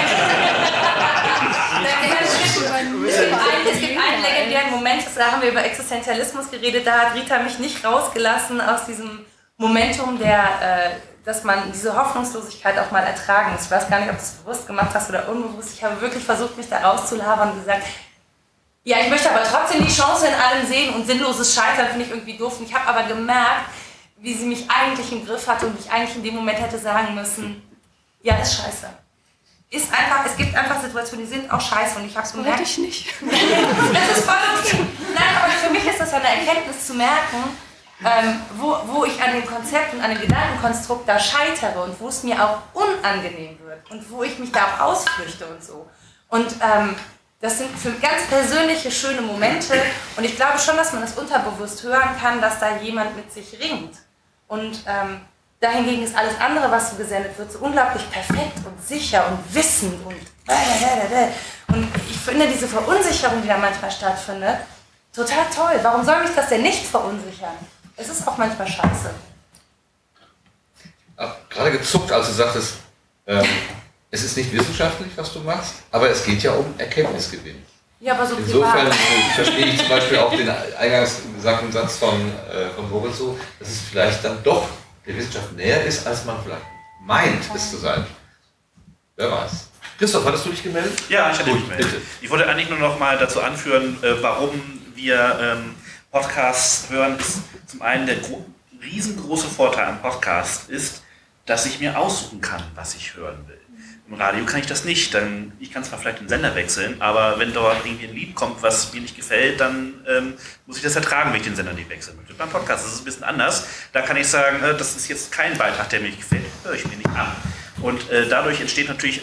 [SPEAKER 3] es gibt einen legendären Moment, da haben wir über Existenzialismus geredet, da hat Rita mich nicht rausgelassen aus diesem Momentum, dass man diese Hoffnungslosigkeit auch mal ertragen muss. Ich weiß gar nicht, ob du es bewusst gemacht hast oder unbewusst. Ich habe wirklich versucht, mich da rauszulabern und gesagt, ja, ich möchte aber trotzdem die Chance in allem sehen und sinnloses Scheitern finde ich irgendwie doof. Und ich habe aber gemerkt, wie sie mich eigentlich im Griff hatte und ich eigentlich in dem Moment hätte sagen müssen, ja, ist scheiße. Ist einfach, es gibt einfach Situationen, die sind auch scheiße und ich habe es gemerkt.
[SPEAKER 2] Wollte ich nicht.
[SPEAKER 3] Das ist voll okay. Nein, aber für mich ist das eine Erkenntnis zu merken, wo ich an dem Konzept und an dem Gedankenkonstrukt da scheitere und wo es mir auch unangenehm wird und wo ich mich da auch ausflüchte und so. Und das sind für ganz persönliche, schöne Momente und ich glaube schon, dass man das unterbewusst hören kann, dass da jemand mit sich ringt. Und dahingegen ist alles andere, was so gesendet wird, so unglaublich perfekt und sicher und wissend und ich finde diese Verunsicherung, die da manchmal stattfindet, total toll. Warum soll mich das denn nicht verunsichern? Es ist auch manchmal scheiße.
[SPEAKER 1] Ich habe gerade gezuckt, als du sagtest, es ist nicht wissenschaftlich, was du machst, aber es geht ja um Erkenntnisgewinn.
[SPEAKER 3] Ja, aber so
[SPEAKER 1] Insofern
[SPEAKER 3] privat.
[SPEAKER 1] verstehe ich zum Beispiel auch den eingangs gesagten Satz von Moritz so, dass es vielleicht dann doch der Wissenschaft näher ist, als man vielleicht meint, es zu sein. Wer weiß. Christoph, hattest du dich gemeldet?
[SPEAKER 8] Ja, ich hatte mich
[SPEAKER 1] Gut,
[SPEAKER 8] gemeldet.
[SPEAKER 1] bitte.
[SPEAKER 8] Ich wollte eigentlich nur noch mal dazu anführen, warum wir Podcasts hören. Zum einen der riesengroße Vorteil am Podcast ist, dass ich mir aussuchen kann, was ich hören will. Im Radio kann ich das nicht. Ich kann zwar vielleicht den Sender wechseln, aber wenn dort irgendwie ein Lied kommt, was mir nicht gefällt, dann muss ich das ertragen, wenn ich den Sender nicht wechseln möchte. Beim Podcast ist es ein bisschen anders. Da kann ich sagen, das ist jetzt kein Beitrag, der mir nicht gefällt, höre ich mir nicht an. Und dadurch entsteht natürlich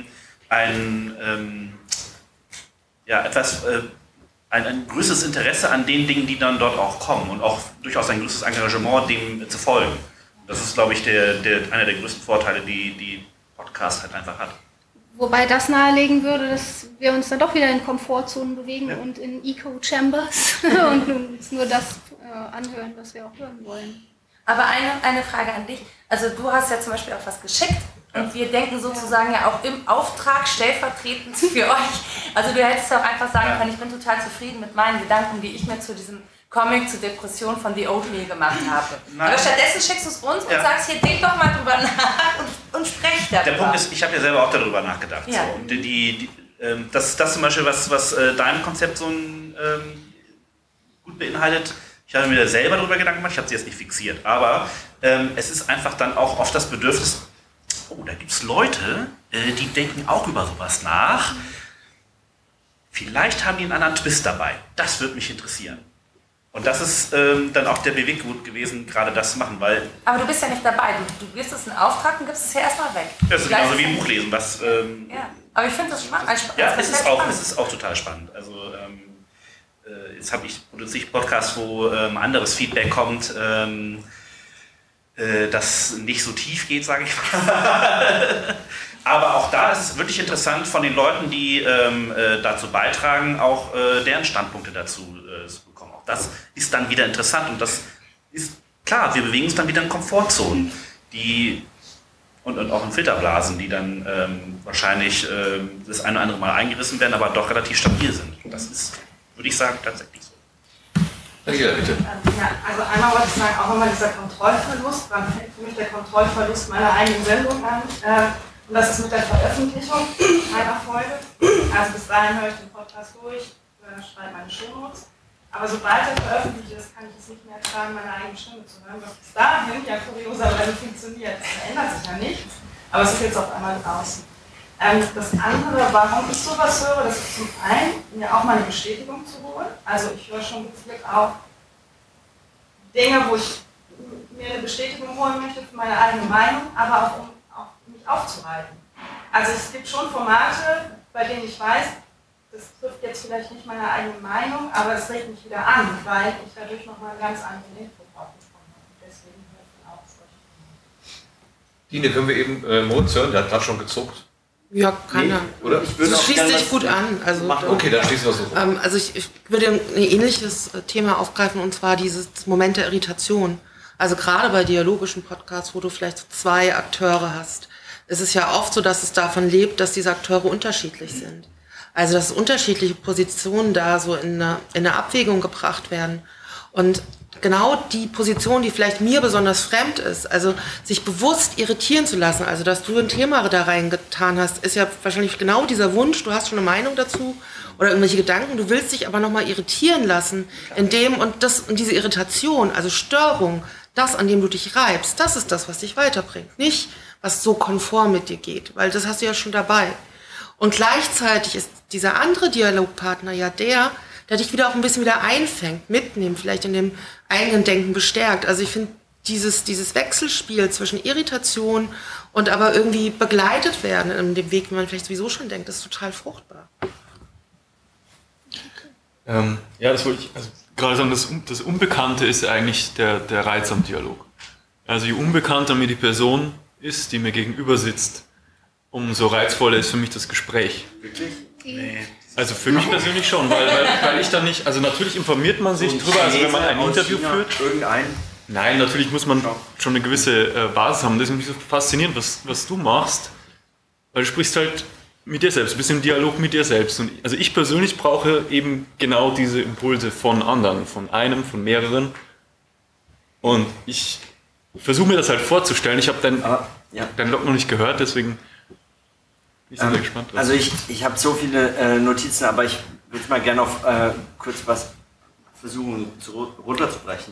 [SPEAKER 8] ein größeres Interesse an den Dingen, die dann dort auch kommen und auch durchaus ein größeres Engagement, dem zu folgen. Das ist, glaube ich, einer der größten Vorteile, die Podcast halt einfach hat.
[SPEAKER 2] Wobei das nahelegen würde, dass wir uns dann doch wieder in Komfortzonen bewegen und in Echo-Chambers und uns nur das anhören, was wir auch hören wollen.
[SPEAKER 3] Aber eine Frage an dich. Also du hast ja zum Beispiel auch was geschickt und wir denken sozusagen ja auch im Auftrag stellvertretend für euch. Also du hättest auch einfach sagen können, ich bin total zufrieden mit meinen Gedanken, die ich mir zu diesem Comic zur Depression von The Oatmeal gemacht habe.
[SPEAKER 8] Nein.
[SPEAKER 3] Aber stattdessen schickst du es uns und sagst, hier, denk doch mal drüber nach und sprech darüber.
[SPEAKER 8] Der Punkt ist, ich habe ja selber auch darüber nachgedacht.
[SPEAKER 3] Ja.
[SPEAKER 8] So. Und das ist das zum Beispiel, was dein Konzept so gut beinhaltet. Ich habe mir selber darüber Gedanken gemacht, ich habe sie jetzt nicht fixiert, aber es ist einfach dann auch oft das Bedürfnis, da gibt es Leute, die denken auch über sowas nach. Vielleicht haben die einen anderen Twist dabei. Das würde mich interessieren. Und das ist dann auch der Beweggrund gewesen, gerade das zu machen, weil...
[SPEAKER 3] Aber du bist ja nicht dabei. Du gibst es in Auftrag und gibst es ja erstmal weg.
[SPEAKER 8] Das ist genauso wie ein Buch lesen, was...
[SPEAKER 3] ja, aber ich finde das spannend.
[SPEAKER 8] Ja, es ist auch total spannend. Also jetzt produziere ich Podcasts, wo anderes Feedback kommt, das nicht so tief geht, sage ich mal. Aber auch da ist es wirklich interessant, von den Leuten, die dazu beitragen, auch deren Standpunkte dazu zu bekommen. Auch das ist dann wieder interessant und das ist klar, wir bewegen uns dann wieder in Komfortzonen, und auch in Filterblasen, die dann wahrscheinlich das eine oder andere Mal eingerissen werden, aber doch relativ stabil sind. Das ist, würde ich sagen, tatsächlich so.
[SPEAKER 1] Ja, bitte.
[SPEAKER 9] Ja, also einmal wollte ich sagen, auch nochmal dieser Kontrollverlust, wann fängt für mich der Kontrollverlust meiner eigenen Sendung an? Und das ist mit der Veröffentlichung einer Folge. Also bis dahin höre ich den Podcast durch, schreibe meine Shownotes. Aber sobald er veröffentlicht ist, kann ich es nicht mehr ertragen, meine eigene Stimme zu hören, was bis dahin ja kurioserweise funktioniert. Es verändert sich ja nichts, aber es ist jetzt auf einmal draußen. Das andere, warum ich sowas höre, das ist zum einen mir auch mal eine Bestätigung zu holen. Also ich höre schon gezielt auch Dinge, wo ich mir eine Bestätigung holen möchte für meine eigene Meinung, aber auch um auch mich aufzuhalten. Also es gibt schon Formate, bei denen ich weiß, das trifft jetzt vielleicht nicht meine eigene Meinung, aber es regt mich wieder an, weil ich dadurch nochmal einen ganz anderen Input bekomme. Deswegen höre ich dann auch solche
[SPEAKER 1] Dine, können wir eben Moritz hören? Der hat gerade schon gezuckt.
[SPEAKER 6] Ja, keiner.
[SPEAKER 1] Oder?
[SPEAKER 6] Das schließt sich gut an. Also,
[SPEAKER 1] okay, dann schließen wir es so.
[SPEAKER 6] Also ich würde ein ähnliches Thema aufgreifen, und zwar dieses Moment der Irritation. Also gerade bei dialogischen Podcasts, wo du vielleicht so 2 Akteure hast, ist es ja oft so, dass es davon lebt, dass diese Akteure unterschiedlich sind. Also dass unterschiedliche Positionen da so in eine Abwägung gebracht werden. Und genau die Position, die vielleicht mir besonders fremd ist, also sich bewusst irritieren zu lassen, also dass du ein Thema da reingetan hast, ist ja wahrscheinlich genau dieser Wunsch, du hast schon eine Meinung dazu oder irgendwelche Gedanken, du willst dich aber nochmal irritieren lassen, und diese Irritation, also Störung, das, an dem du dich reibst, das ist das, was dich weiterbringt, nicht was so konform mit dir geht, weil das hast du ja schon dabei. Und gleichzeitig ist dieser andere Dialogpartner ja der dich wieder auch ein bisschen wieder einfängt, mitnimmt, vielleicht in dem eigenen Denken bestärkt. Also ich finde, dieses Wechselspiel zwischen Irritation und aber irgendwie begleitet werden in dem Weg, wie man vielleicht sowieso schon denkt, ist total fruchtbar.
[SPEAKER 10] Ja, das wollte ich gerade sagen, das Unbekannte ist eigentlich der Reiz am Dialog. Also je unbekannter mir die Person ist, die mir gegenüber sitzt, umso reizvoller ist für mich das Gespräch.
[SPEAKER 8] Wirklich? Nee.
[SPEAKER 10] Also für mich persönlich schon, weil ich dann nicht, also natürlich informiert man sich drüber, also wenn man ein Interview führt. Nein, natürlich muss man schon eine gewisse Basis haben. Das ist mich so faszinierend, was du machst, weil du sprichst halt mit dir selbst, bist im Dialog mit dir selbst. Und also ich persönlich brauche eben genau diese Impulse von anderen, von einem, von mehreren. Und ich versuche mir das halt vorzustellen. Ich habe deinen Blog noch nicht gehört, deswegen bin ich sehr gespannt drauf.
[SPEAKER 4] Also ich habe so viele Notizen, aber ich würde mal gerne auf kurz was versuchen runterzubrechen.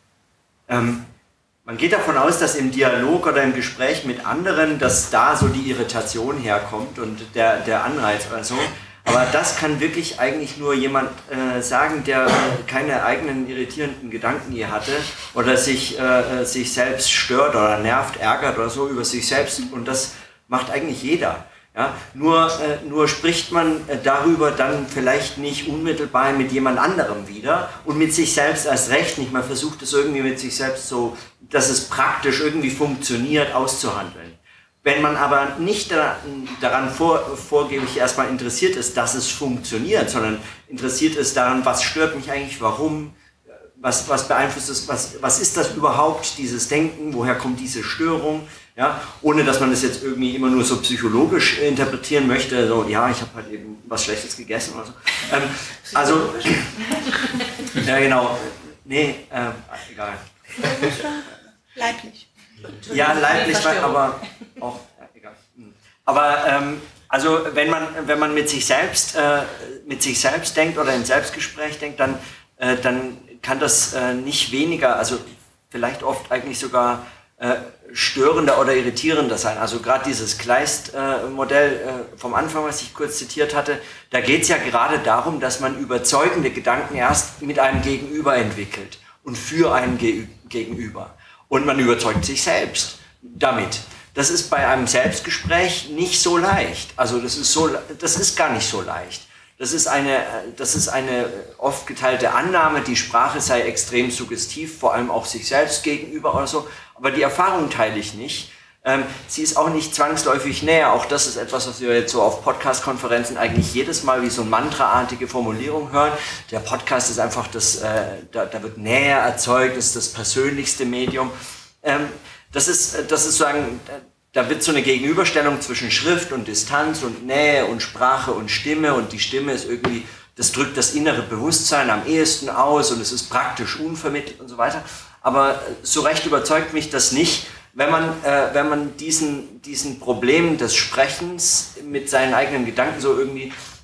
[SPEAKER 4] Man geht davon aus, dass im Dialog oder im Gespräch mit anderen, dass da so die Irritation herkommt und der Anreiz oder so. Aber das kann wirklich eigentlich nur jemand sagen, der keine eigenen irritierenden Gedanken je hatte oder sich selbst stört oder nervt, ärgert oder so über sich selbst. Und das macht eigentlich jeder. Ja? Nur spricht man darüber dann vielleicht nicht unmittelbar mit jemand anderem wieder und mit sich selbst erst recht nicht. Man versucht es irgendwie mit sich selbst so, dass es praktisch irgendwie funktioniert, auszuhandeln. Wenn man aber nicht daran vorgeblich erstmal interessiert ist, dass es funktioniert, sondern interessiert ist daran, was stört mich eigentlich, warum, was beeinflusst es, was ist das überhaupt, dieses Denken, woher kommt diese Störung, ja, ohne dass man es jetzt irgendwie immer nur so psychologisch interpretieren möchte, so, ja, ich habe halt eben was Schlechtes gegessen oder so. Also, ja genau, nee, egal.
[SPEAKER 2] Leiblich.
[SPEAKER 4] Ja, leiblich, aber auch, egal. Aber also wenn man mit sich selbst denkt oder im Selbstgespräch denkt, dann kann das nicht weniger, also vielleicht oft eigentlich sogar störender oder irritierender sein. Also gerade dieses Kleist-Modell vom Anfang, was ich kurz zitiert hatte, da geht es ja gerade darum, dass man überzeugende Gedanken erst mit einem Gegenüber entwickelt und für einen Gegenüber. Und man überzeugt sich selbst damit. Das ist bei einem Selbstgespräch nicht so leicht. Also das ist gar nicht so leicht. Das ist eine oft geteilte Annahme, die Sprache sei extrem suggestiv, vor allem auch sich selbst gegenüber oder so. Aber die Erfahrung teile ich nicht. Sie ist auch nicht zwangsläufig näher. Auch das ist etwas, was wir jetzt so auf Podcast-Konferenzen eigentlich jedes Mal wie so mantraartige Formulierung hören. Der Podcast ist einfach da wird Nähe erzeugt, das ist das persönlichste Medium. Das ist sozusagen, da wird so eine Gegenüberstellung zwischen Schrift und Distanz und Nähe und Sprache und Stimme, und die Stimme ist irgendwie, das drückt das innere Bewusstsein am ehesten aus und es ist praktisch unvermittelt und so weiter. Aber so recht überzeugt mich das nicht, wenn man diesen Problem des Sprechens mit seinen eigenen Gedanken so irgendwie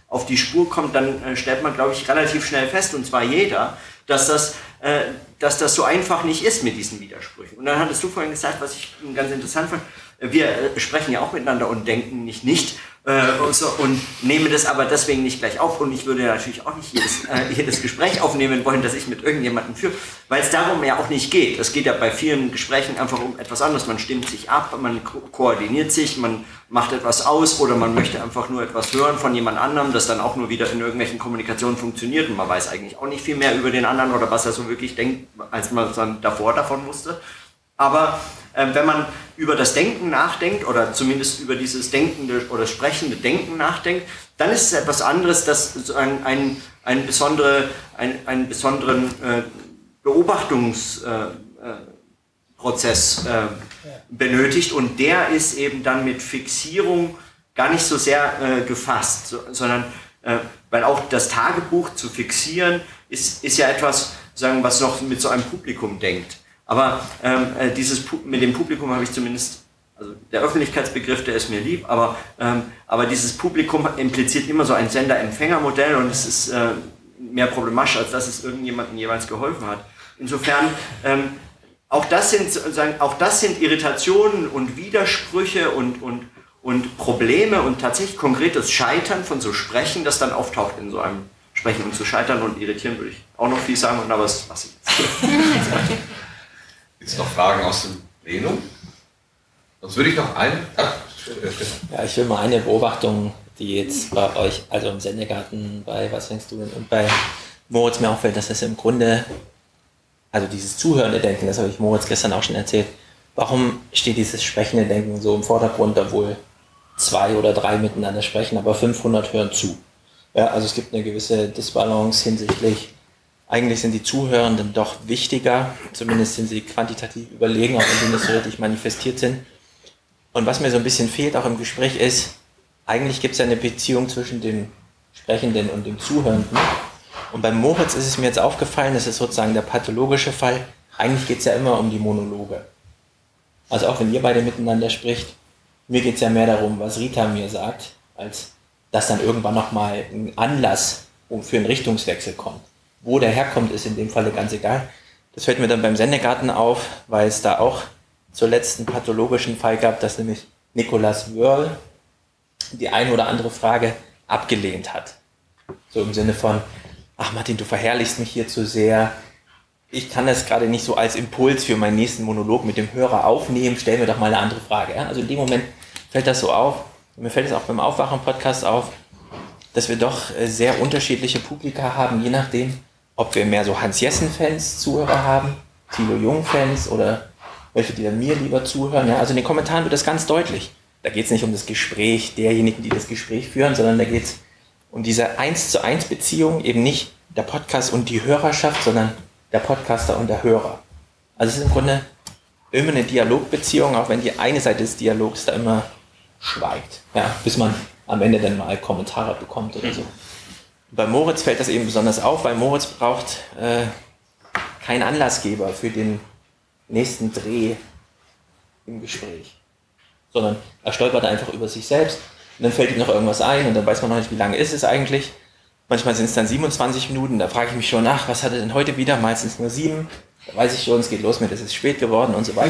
[SPEAKER 4] auf die Spur kommt, dann stellt man, glaube ich, relativ schnell fest, und zwar jeder, dass das so einfach nicht ist mit diesen Widersprüchen. Und dann hattest du vorhin gesagt, was ich ganz interessant fand, wir sprechen ja auch miteinander und denken nicht und nehmen das aber deswegen nicht gleich auf. Und ich würde natürlich auch nicht jedes Gespräch aufnehmen wollen, das ich mit irgendjemandem führe, weil es darum ja auch nicht geht. Es geht ja bei vielen Gesprächen einfach um etwas anderes. Man stimmt sich ab, man koordiniert sich, man macht etwas aus oder man möchte einfach nur etwas hören von jemand anderem, das dann auch nur wieder in irgendwelchen Kommunikationen funktioniert und man weiß eigentlich auch nicht viel mehr über den anderen oder was er so wirklich denkt, als man dann davor davon wusste. Aber wenn man über das Denken nachdenkt oder zumindest über dieses denkende oder sprechende Denken nachdenkt, dann ist es etwas anderes, das einen besonderen Beobachtungsprozess benötigt, und der ist eben dann mit Fixierung gar nicht so sehr gefasst, sondern weil auch das Tagebuch zu fixieren ist ja etwas, sagen, was noch mit so einem Publikum denkt. Aber mit dem Publikum habe ich zumindest, also der Öffentlichkeitsbegriff, der ist mir lieb, aber dieses Publikum impliziert immer so ein Sender-Empfänger-Modell, und es ist mehr problematisch, als dass es irgendjemandem jeweils geholfen hat. Insofern, auch das sind Irritationen und Widersprüche und Probleme und tatsächlich konkretes Scheitern von so Sprechen, das dann auftaucht in so einem Sprechen. Und zu scheitern und irritieren würde ich auch noch viel sagen, aber das lasse ich jetzt.
[SPEAKER 1] Gibt es noch Fragen aus dem Plenum? Sonst würde ich noch
[SPEAKER 11] Ja, ich will mal eine Beobachtung, die jetzt bei euch, also im Sendegarten, bei Was denkst du denn, und bei Moritz mir auffällt, dass das im Grunde, also dieses zuhörende Denken, das habe ich Moritz gestern auch schon erzählt, warum steht dieses sprechende Denken so im Vordergrund, obwohl 2 oder 3 miteinander sprechen, aber 500 hören zu. Ja, also es gibt eine gewisse Disbalance hinsichtlich, eigentlich sind die Zuhörenden doch wichtiger, zumindest sind sie quantitativ überlegen, auch wenn sie nicht so richtig manifestiert sind. Und was mir so ein bisschen fehlt auch im Gespräch ist, eigentlich gibt es ja eine Beziehung zwischen dem Sprechenden und dem Zuhörenden. Und beim Moritz ist es mir jetzt aufgefallen, das ist sozusagen der pathologische Fall, eigentlich geht es ja immer um die Monologe. Also auch wenn ihr beide miteinander spricht, mir geht es ja mehr darum, was Rita mir sagt, als dass dann irgendwann nochmal ein Anlass für einen Richtungswechsel kommt. Wo der herkommt, ist in dem Falle ganz egal. Das fällt mir dann beim Sendegarten auf, weil es da auch zur letzten pathologischen Fall gab, dass nämlich Nicolas Wörl die eine oder andere Frage abgelehnt hat. So im Sinne von, ach Martin, du verherrlichst mich hier zu sehr, ich kann das gerade nicht so als Impuls für meinen nächsten Monolog mit dem Hörer aufnehmen, stell mir doch mal eine andere Frage. Ja? Also in dem Moment fällt das so auf. Und mir fällt es auch beim Aufwachen-Podcast auf, dass wir doch sehr unterschiedliche Publika haben, je nachdem, ob wir mehr so Hans-Jessen-Fans, Zuhörer haben, Thilo Jung-Fans oder welche, die dann mir lieber zuhören. Ja? Also in den Kommentaren wird das ganz deutlich. Da geht es nicht um das Gespräch derjenigen, die das Gespräch führen, sondern da geht es um diese 1:1 Beziehung, eben nicht der Podcast und die Hörerschaft, sondern der Podcaster und der Hörer. Also es ist im Grunde immer eine Dialogbeziehung, auch wenn die eine Seite des Dialogs da immer schweigt, ja, bis man am Ende dann mal Kommentare bekommt oder so. Bei Moritz fällt das eben besonders auf, weil Moritz braucht keinen Anlassgeber für den nächsten Dreh im Gespräch, sondern er stolpert einfach über sich selbst und dann fällt ihm noch irgendwas ein und dann weiß man noch nicht, wie lange ist es eigentlich. Manchmal sind es dann 27 Minuten, da frage ich mich schon nach, was hat er denn heute wieder? Meistens nur 7. Da weiß ich schon, es geht los mit, es ist spät geworden und so weiter.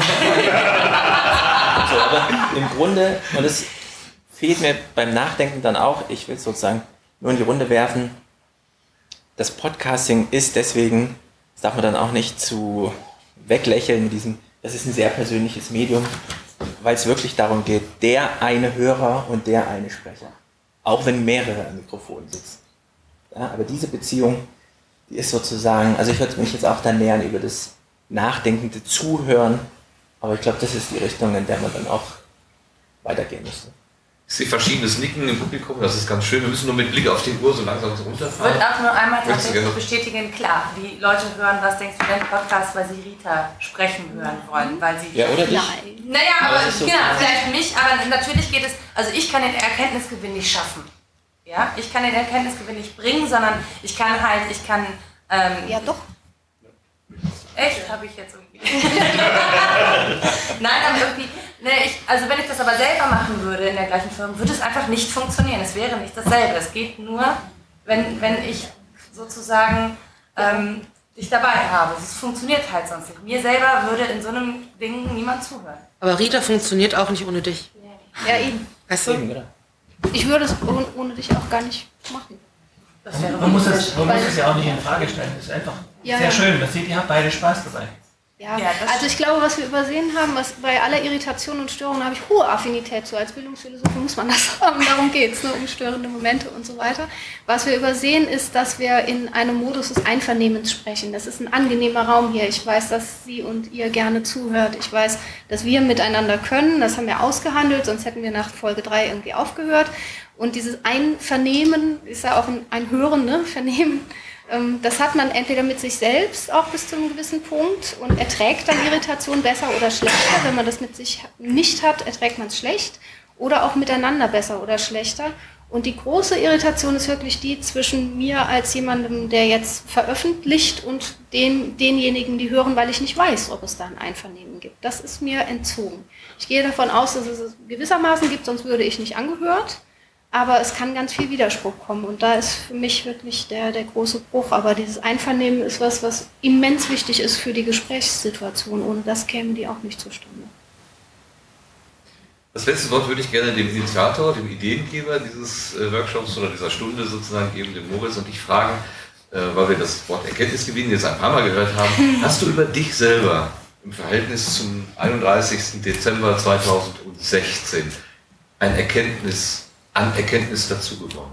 [SPEAKER 11] Und so, aber im Grunde, und es fehlt mir beim Nachdenken dann auch, ich will es sozusagen nur in die Runde werfen, das Podcasting ist deswegen, das darf man dann auch nicht zu weglächeln mit diesem, das ist ein sehr persönliches Medium, weil es wirklich darum geht, der eine Hörer und der eine Sprecher. Auch wenn mehrere am Mikrofon sitzen. Ja, aber diese Beziehung, die ist sozusagen, also ich würde mich jetzt auch dann nähern über das nachdenkende Zuhören, aber ich glaube, das ist die Richtung, in der man dann auch weitergehen müsste.
[SPEAKER 1] Ich sehe verschiedenes Nicken im Publikum, das ist ganz schön. Wir müssen nur mit Blick auf die Uhr so langsam runterfahren.
[SPEAKER 3] Ich würde auch nur einmal tatsächlich bestätigen, klar, die Leute hören, was denkst du denn, Podcast, weil sie Rita sprechen hören wollen, weil sie...
[SPEAKER 11] Ja, oder dich?
[SPEAKER 3] Naja, aber
[SPEAKER 11] so
[SPEAKER 3] genau, vielleicht mich, aber natürlich geht es, also ich kann den Erkenntnisgewinn nicht schaffen. Ja, ich kann den Erkenntnisgewinn nicht bringen, sondern ich kann...
[SPEAKER 2] Ja, doch.
[SPEAKER 3] Echt? Habe ich jetzt irgendwie... Nein, aber irgendwie... Also wenn ich das aber selber machen würde in der gleichen Firma, würde es einfach nicht funktionieren. Es wäre nicht dasselbe. Es geht nur, wenn ich sozusagen dich dabei habe. Es funktioniert halt sonst nicht. Mir selber würde in so einem Ding niemand zuhören.
[SPEAKER 6] Aber Rita funktioniert auch nicht ohne dich.
[SPEAKER 2] Ja, eben.
[SPEAKER 6] Weißt du?
[SPEAKER 2] Ich würde es ohne dich auch gar nicht machen.
[SPEAKER 5] Man muss es ja auch nicht in Frage stellen. Das ist einfach sehr schön. Man sieht, ihr habt beide Spaß dabei.
[SPEAKER 2] Ja, also ich glaube, was wir übersehen haben, bei aller Irritation und Störung habe ich hohe Affinität zu. Als Bildungsphilosoph muss man das haben, darum geht es, um störende Momente und so weiter. Was wir übersehen ist, dass wir in einem Modus des Einvernehmens sprechen. Das ist ein angenehmer Raum hier. Ich weiß, dass Sie und ihr gerne zuhört. Ich weiß, dass wir miteinander können. Das haben wir ausgehandelt, sonst hätten wir nach Folge 3 irgendwie aufgehört. Und dieses Einvernehmen ist ja auch ein Hören, ne? Vernehmen. Das hat man entweder mit sich selbst auch bis zu einem gewissen Punkt und erträgt dann Irritation besser oder schlechter. Wenn man das mit sich nicht hat, erträgt man es schlecht oder auch miteinander besser oder schlechter. Und die große Irritation ist wirklich die zwischen mir als jemandem, der jetzt veröffentlicht und denjenigen, die hören, weil ich nicht weiß, ob es da ein Einvernehmen gibt. Das ist mir entzogen. Ich gehe davon aus, dass es gewissermaßen gibt, sonst würde ich nicht angehört. Aber es kann ganz viel Widerspruch kommen und da ist für mich wirklich der große Bruch. Aber dieses Einvernehmen ist was immens wichtig ist für die Gesprächssituation. Ohne das kämen die auch nicht zustande.
[SPEAKER 1] Das letzte Wort würde ich gerne dem Initiator, dem Ideengeber dieses Workshops oder dieser Stunde sozusagen geben, dem Moritz, und dich fragen, weil wir das Wort Erkenntnisgewinn jetzt ein paar Mal gehört haben. Hast du über dich selber im Verhältnis zum 31. Dezember 2016 an Erkenntnis dazu gewonnen?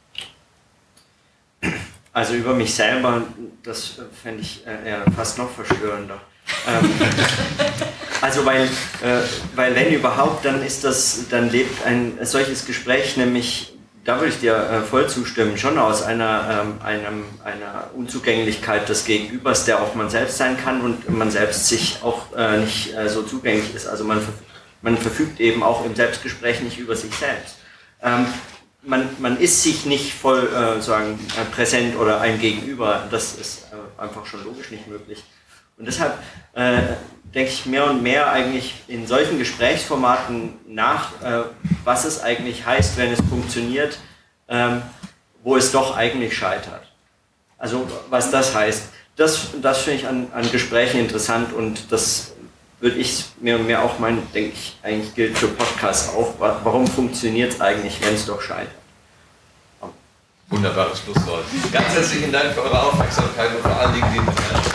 [SPEAKER 4] Also über mich selber, das fände ich fast noch verstörender. Also weil wenn überhaupt, dann lebt ein solches Gespräch nämlich, da würde ich dir voll zustimmen, schon aus einer Unzugänglichkeit des Gegenübers, der auch man selbst sein kann und man selbst sich auch nicht so zugänglich ist. Also man verfügt eben auch im Selbstgespräch nicht über sich selbst. Man ist sich nicht voll präsent oder ein Gegenüber, das ist einfach schon logisch nicht möglich. Und deshalb denke ich mehr und mehr eigentlich in solchen Gesprächsformaten nach, was es eigentlich heißt, wenn es funktioniert, wo es doch eigentlich scheitert. Also was das heißt, das finde ich an Gesprächen interessant und das würde ich mehr und mehr auch meinen, denke ich, eigentlich gilt für Podcasts auch. Warum funktioniert es eigentlich, wenn es doch scheitert?
[SPEAKER 1] Wunderbares Schlusswort. Ganz herzlichen Dank für eure Aufmerksamkeit und vor allen Dingen den